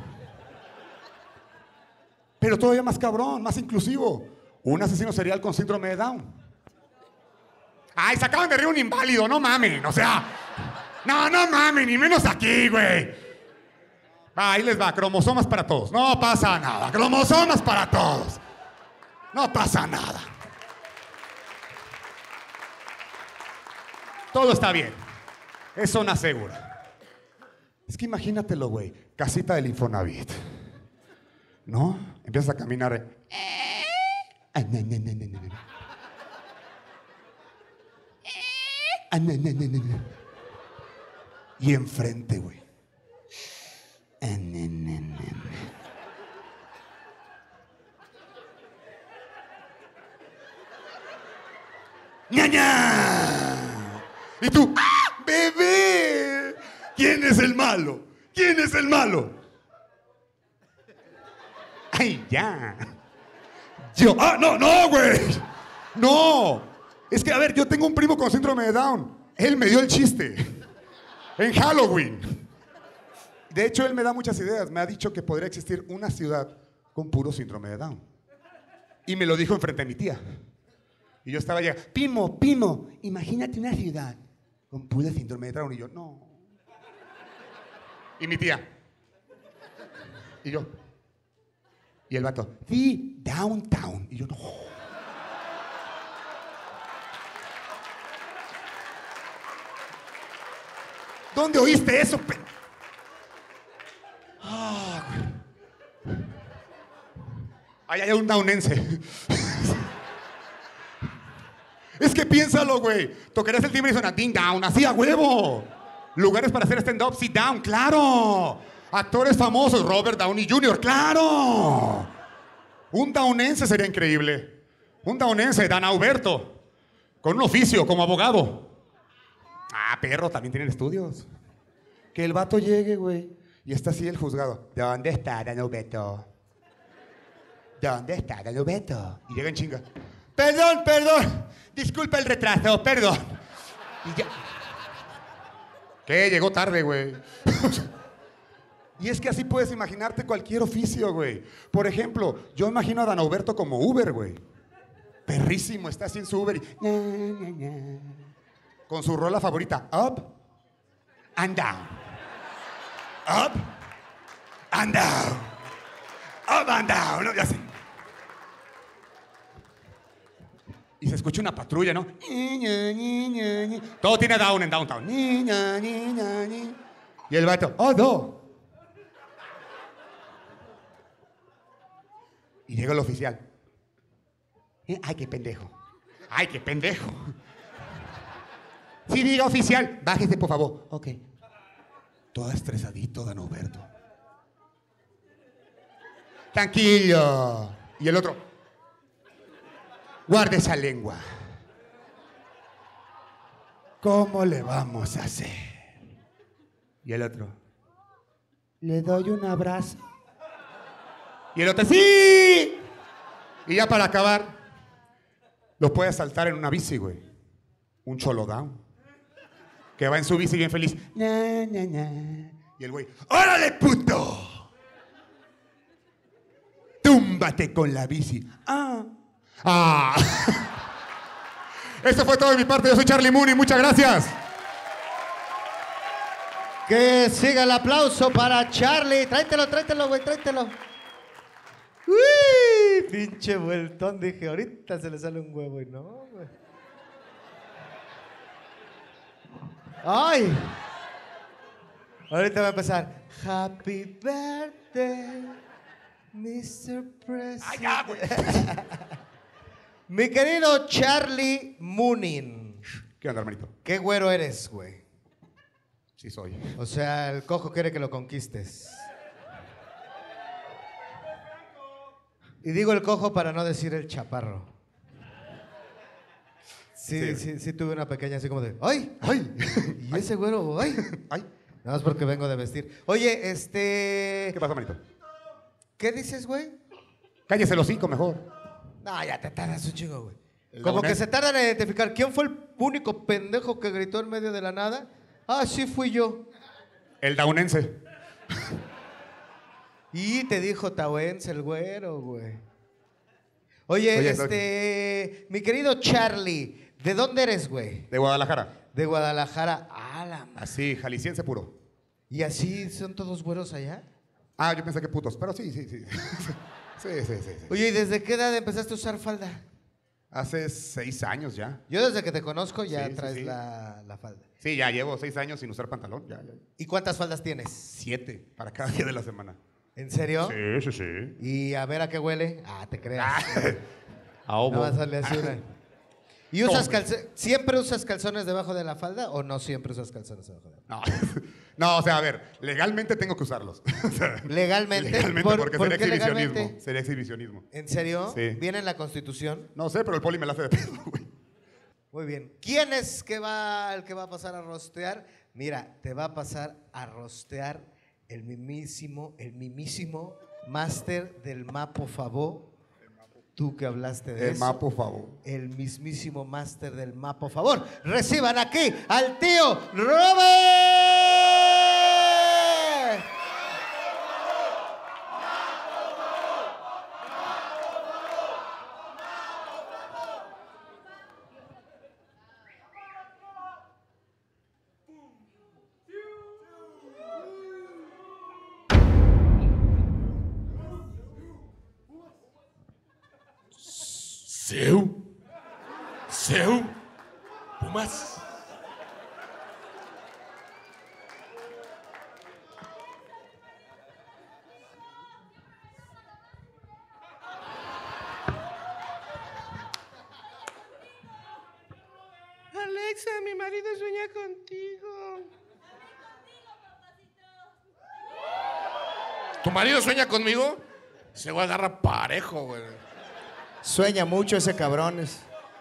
Pero todavía más cabrón, más inclusivo. Un asesino serial con síndrome de Down. Ay, se acaban de reír un inválido, no mamen, o sea... No, no mamen, ni menos aquí, güey. Ahí les va, cromosomas para todos. No pasa nada, cromosomas para todos. No pasa nada. Todo está bien. Es zona segura. Es que imagínatelo, güey. Casita del Infonavit. ¿No? Empiezas a caminar. Eh. Ah, no, no, no, no, no. Ah, no, no, no, no, no. Y enfrente, güey. Ah, no, no, no, no. ¡Ña, ña! Y tú, ¡ah, bebé! ¿Quién es el malo? ¿Quién es el malo? ¡Ay, ya! Yo, ¡ah, no, no, güey! ¡No! Es que, a ver, yo tengo un primo con síndrome de Down. Él me dio el chiste. En Halloween. De hecho, él me da muchas ideas. Me ha dicho que podría existir una ciudad con puro síndrome de Down. Y me lo dijo enfrente de mi tía. Y yo estaba allá, Pimo, Pimo, imagínate una ciudad con puro síndrome de Down. Y yo, no. Y mi tía. Y yo. Y el vato, sí, downtown. Y yo, no. ¿Dónde oíste eso? Pe ah, Ahí hay un downense. Es que piénsalo, güey. Tocarías el timbre y suena ding down, así a huevo. Lugares para hacer stand-up, sit down, claro. Actores famosos, Robert Downey junior, claro. Un downense sería increíble. Un downense, Dan Alberto, con un oficio como abogado. Ah, perro, también tienen estudios. Que el vato llegue, güey, y está así el juzgado. ¿Dónde está Dan Alberto? ¿Dónde está Dan Alberto? Y llega en chinga. Perdón, perdón. Disculpa el retraso, perdón. Y ya... ¿Qué? Llegó tarde, güey. Y es que así puedes imaginarte cualquier oficio, güey. Por ejemplo, yo imagino a Dan Alberto como Uber, güey. Perrísimo, está así en su Uber y... con su rola favorita, Up and Down. Up and Down. Up and Down. ¿No? Ya sé. Y se escucha una patrulla, ¿no? Todo tiene down en downtown. Y el vato, oh, no. Y llega el oficial. Ay, qué pendejo. Ay, qué pendejo. Sí, diga oficial, bájese por favor. Ok. Todo estresadito, Dan Alberto. Tranquilo. Y el otro, guarde esa lengua. ¿Cómo le vamos a hacer? Y el otro, le doy un abrazo. Y el otro, ¡sí! Y ya para acabar, lo puede saltar en una bici, güey. Un cholo down. Que va en su bici bien feliz. Na, na, na. Y el güey, ¡órale, puto! Túmbate con la bici. Ah. Ah. Esto fue todo de mi parte. Yo soy Charlie Mooney. Muchas gracias. Que siga el aplauso para Charlie. Tráetelo, tráetelo, güey, tráetelo. Uy, pinche vueltón. Dije, ahorita se le sale un huevo y no, güey. ¡Ay! Ahorita va a empezar. Happy birthday, mister President. Mi querido Charlie Moonin. ¿Qué onda, hermanito? ¿Qué güero eres, güey? Sí soy. O sea, el cojo quiere que lo conquistes. Y digo el cojo para no decir el chaparro. Sí, sí, sí, sí tuve una pequeña así como de, ¡ay! ¡Ay! Y ese güero, ¡ay! ¡Ay! Nada más porque vengo de vestir. Oye, este... ¿Qué pasa, manito? ¿Qué dices, güey? Cállese los cinco mejor. No, ya te tardas un chingo, güey. El Como lagunés. que se tardan en identificar quién fue el único pendejo que gritó en medio de la nada. Ah, sí fui yo. El daunense. Y te dijo tahuense el güero, güey. Oye, Oye, este... Mi querido Charlie, ¿de dónde eres, güey? De Guadalajara. De Guadalajara. Ah, la madre. Así, jalisciense puro. ¿Y así son todos güeros allá? Ah, yo pensé que putos, pero sí, sí, sí. Sí, sí, sí, sí. Oye, ¿y desde qué edad empezaste a usar falda? Hace seis años ya. Yo desde que te conozco ya Sí, sí, traes sí. La, la falda. Sí, ya llevo seis años sin usar pantalón. Ya, ya. ¿Y cuántas faldas tienes? Siete para cada día de la semana. ¿En serio? Sí, sí, sí. ¿Y a ver a qué huele? Ah, te creas. A ovo. No vas a darle así una. ¿Y usas calce- siempre usas calzones debajo de la falda o no siempre usas calzones debajo de la falda? No. No, o sea, a ver, legalmente tengo que usarlos. O sea, ¿Legalmente? Legalmente, ¿Por- porque por sería qué exhibicionismo. legalmente? Sería exhibicionismo. ¿En serio? Sí. ¿Viene en la Constitución? No sé, pero el poli me la hace de pedo, güey. Muy bien. ¿Quién es que va, el que va a pasar a rostear? Mira, te va a pasar a rostear el mimísimo, el mimísimo máster del Mapo Favor. Tú que hablaste de El eso. Mapo Favor. El mismísimo máster del Mapo Favor. Reciban aquí al tío Robert. Seu. Seu. Pumas. Alexa, mi marido sueña contigo. ¿Tu marido sueña conmigo? Se va a agarrar parejo, güey. Sueña mucho ese cabrón. es-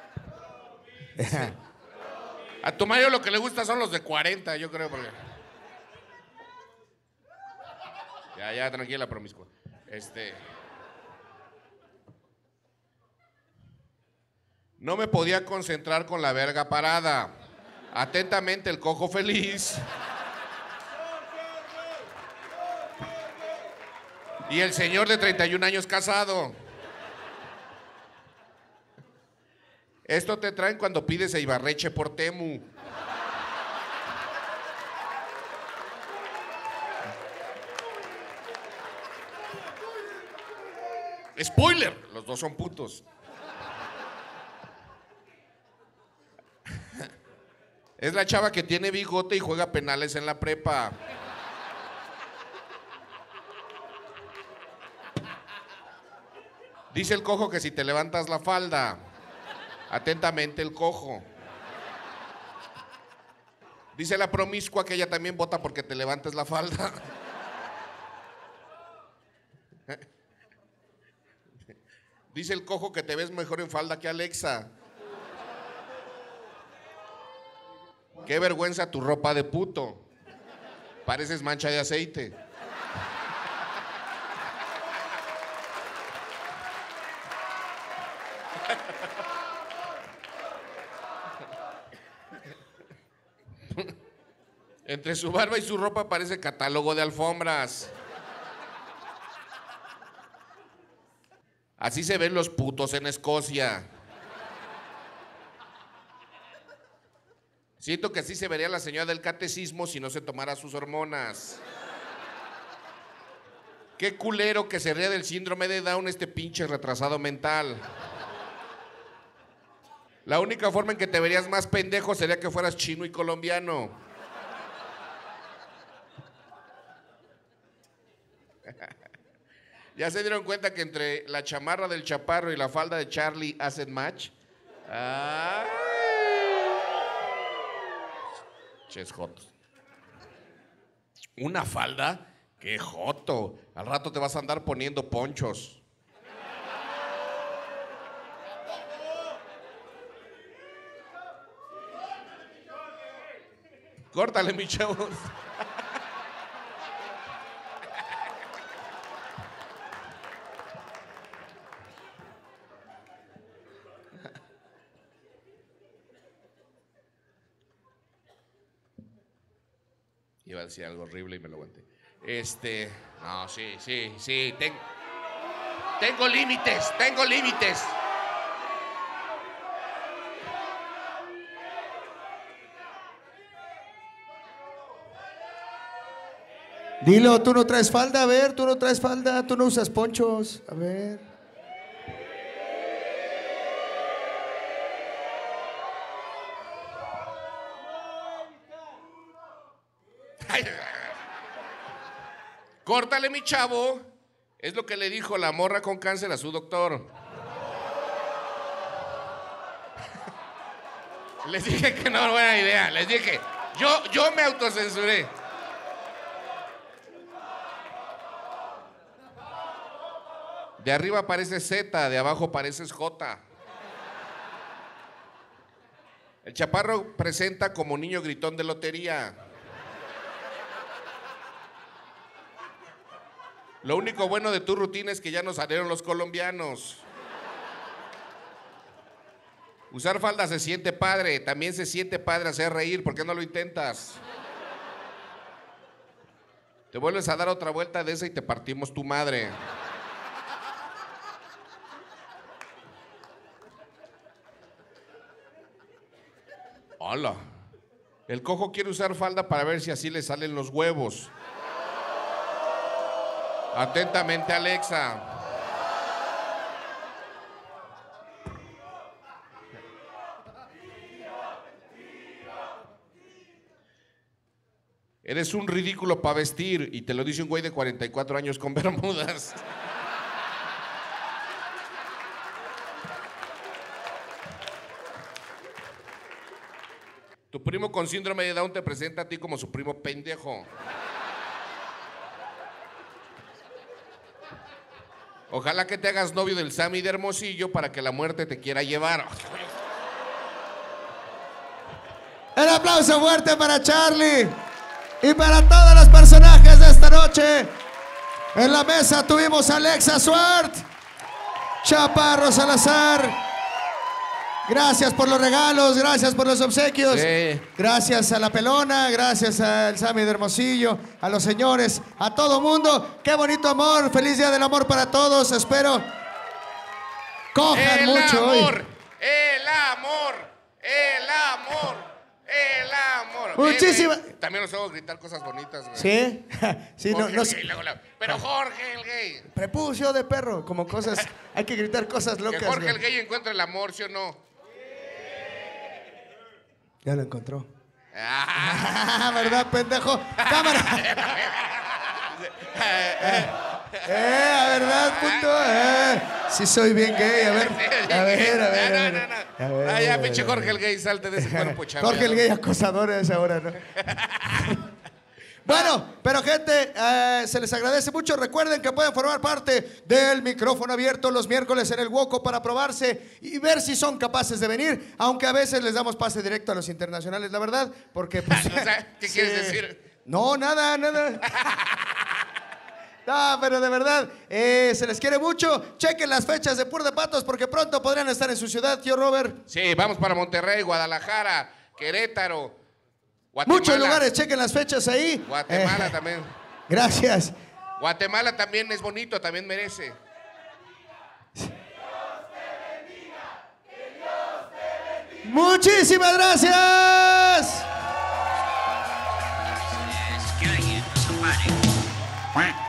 A tu marido lo que le gusta son los de cuarenta, yo creo, porque... Ya, ya, tranquila, promiscua. Este... No me podía concentrar con la verga parada. Atentamente, el cojo feliz. Y el señor de treinta y un años casado. Esto te traen cuando pides a Ibarreche por Temu. Spoiler, los dos son putos. Es la chava que tiene bigote y juega penales en la prepa. Dice el cojo que si te levantas la falda. Atentamente el cojo. Dice la promiscua que ella también vota porque te levantes la falda. Dice el cojo que te ves mejor en falda que Alexa. Qué vergüenza tu ropa de puto. Pareces mancha de aceite. Entre su barba y su ropa parece catálogo de alfombras. Así se ven los putos en Escocia. Siento que así se vería la señora del catecismo si no se tomara sus hormonas. Qué culero que se ría del síndrome de Down este pinche retrasado mental. La única forma en que te verías más pendejo sería que fueras chino y colombiano. ¿Ya se dieron cuenta que entre la chamarra del Chaparro y la falda de Charlie hacen match? ¡Ay! Ches jotos. ¿Una falda? ¡Qué joto! Al rato te vas a andar poniendo ponchos. Córtale, mi chavos. Iba a decir algo horrible y me lo aguanté. Este, no, sí, sí, sí, ten- tengo límites, tengo límites. Dilo, tú no traes falda, a ver, tú no traes falda, tú no usas ponchos, a ver. Córtale, mi chavo. Es lo que le dijo la morra con cáncer a su doctor. Les dije que no era buena idea. Les dije, yo, yo me autocensuré. De arriba parece Z, de abajo pareces J. El Chaparro presenta como niño gritón de lotería. Lo único bueno de tu rutina es que ya nos salieron los colombianos. Usar falda se siente padre, también se siente padre hacer reír, ¿por qué no lo intentas? Te vuelves a dar otra vuelta de esa y te partimos tu madre. Hola. El cojo quiere usar falda para ver si así le salen los huevos. Atentamente, Alexa. Eres un ridículo para vestir y te lo dice un güey de cuarenta y cuatro años con bermudas. Tu primo con síndrome de Down te presenta a ti como su primo pendejo. Ojalá que te hagas novio del Sammy de Hermosillo para que la muerte te quiera llevar. El aplauso fuerte para Charlie y para todos los personajes de esta noche. En la mesa tuvimos a Alexa Suart, Chaparro Salazar. Gracias por los regalos, gracias por los obsequios. Sí. Gracias a la Pelona, gracias al Sammy de Hermosillo, a los señores, a todo mundo. Qué bonito amor, feliz día del amor para todos. Espero cojan El mucho hoy. amor, el amor, el amor, el amor. Muchísimas- Eh, güey, también nos hago gritar cosas bonitas, güey. ¿Sí? Sí, no, Jorge no el sé. gay, luego la- Pero Jorge el gay. Prepucio de perro, como cosas, hay que gritar cosas Que locas. Jorge güey. el gay encuentre el amor, ¿sí o no? Ya lo encontró. Ah, ¿verdad, pendejo? ¡Cámara! Eh, a verdad, puto. Eh. Sí soy bien gay, a ver. A ver, a ver. A ver, A ver, Ah, a ya, ver, pinche a Jorge ver. el gay, salte de ese cuerpo, chaval. Jorge el gay acosador a esa hora, ¿no? Bueno, pero gente, eh, se les agradece mucho. Recuerden que pueden formar parte del micrófono abierto los miércoles en el Woco para probarse y ver si son capaces de venir, aunque a veces les damos pase directo a los internacionales, la verdad, porque pues, O sea, ¿qué sí. quieres decir? No, nada, nada. No, pero de verdad, eh, se les quiere mucho. Chequen las fechas de Pur de Patos porque pronto podrían estar en su ciudad, tío Robert. Sí, vamos para Monterrey, Guadalajara, Querétaro, Guatemala. Muchos lugares, chequen las fechas ahí. Guatemala Eh, también. Gracias. Guatemala también es bonito, también merece. Muchísimas gracias. Que alguien nos ampare.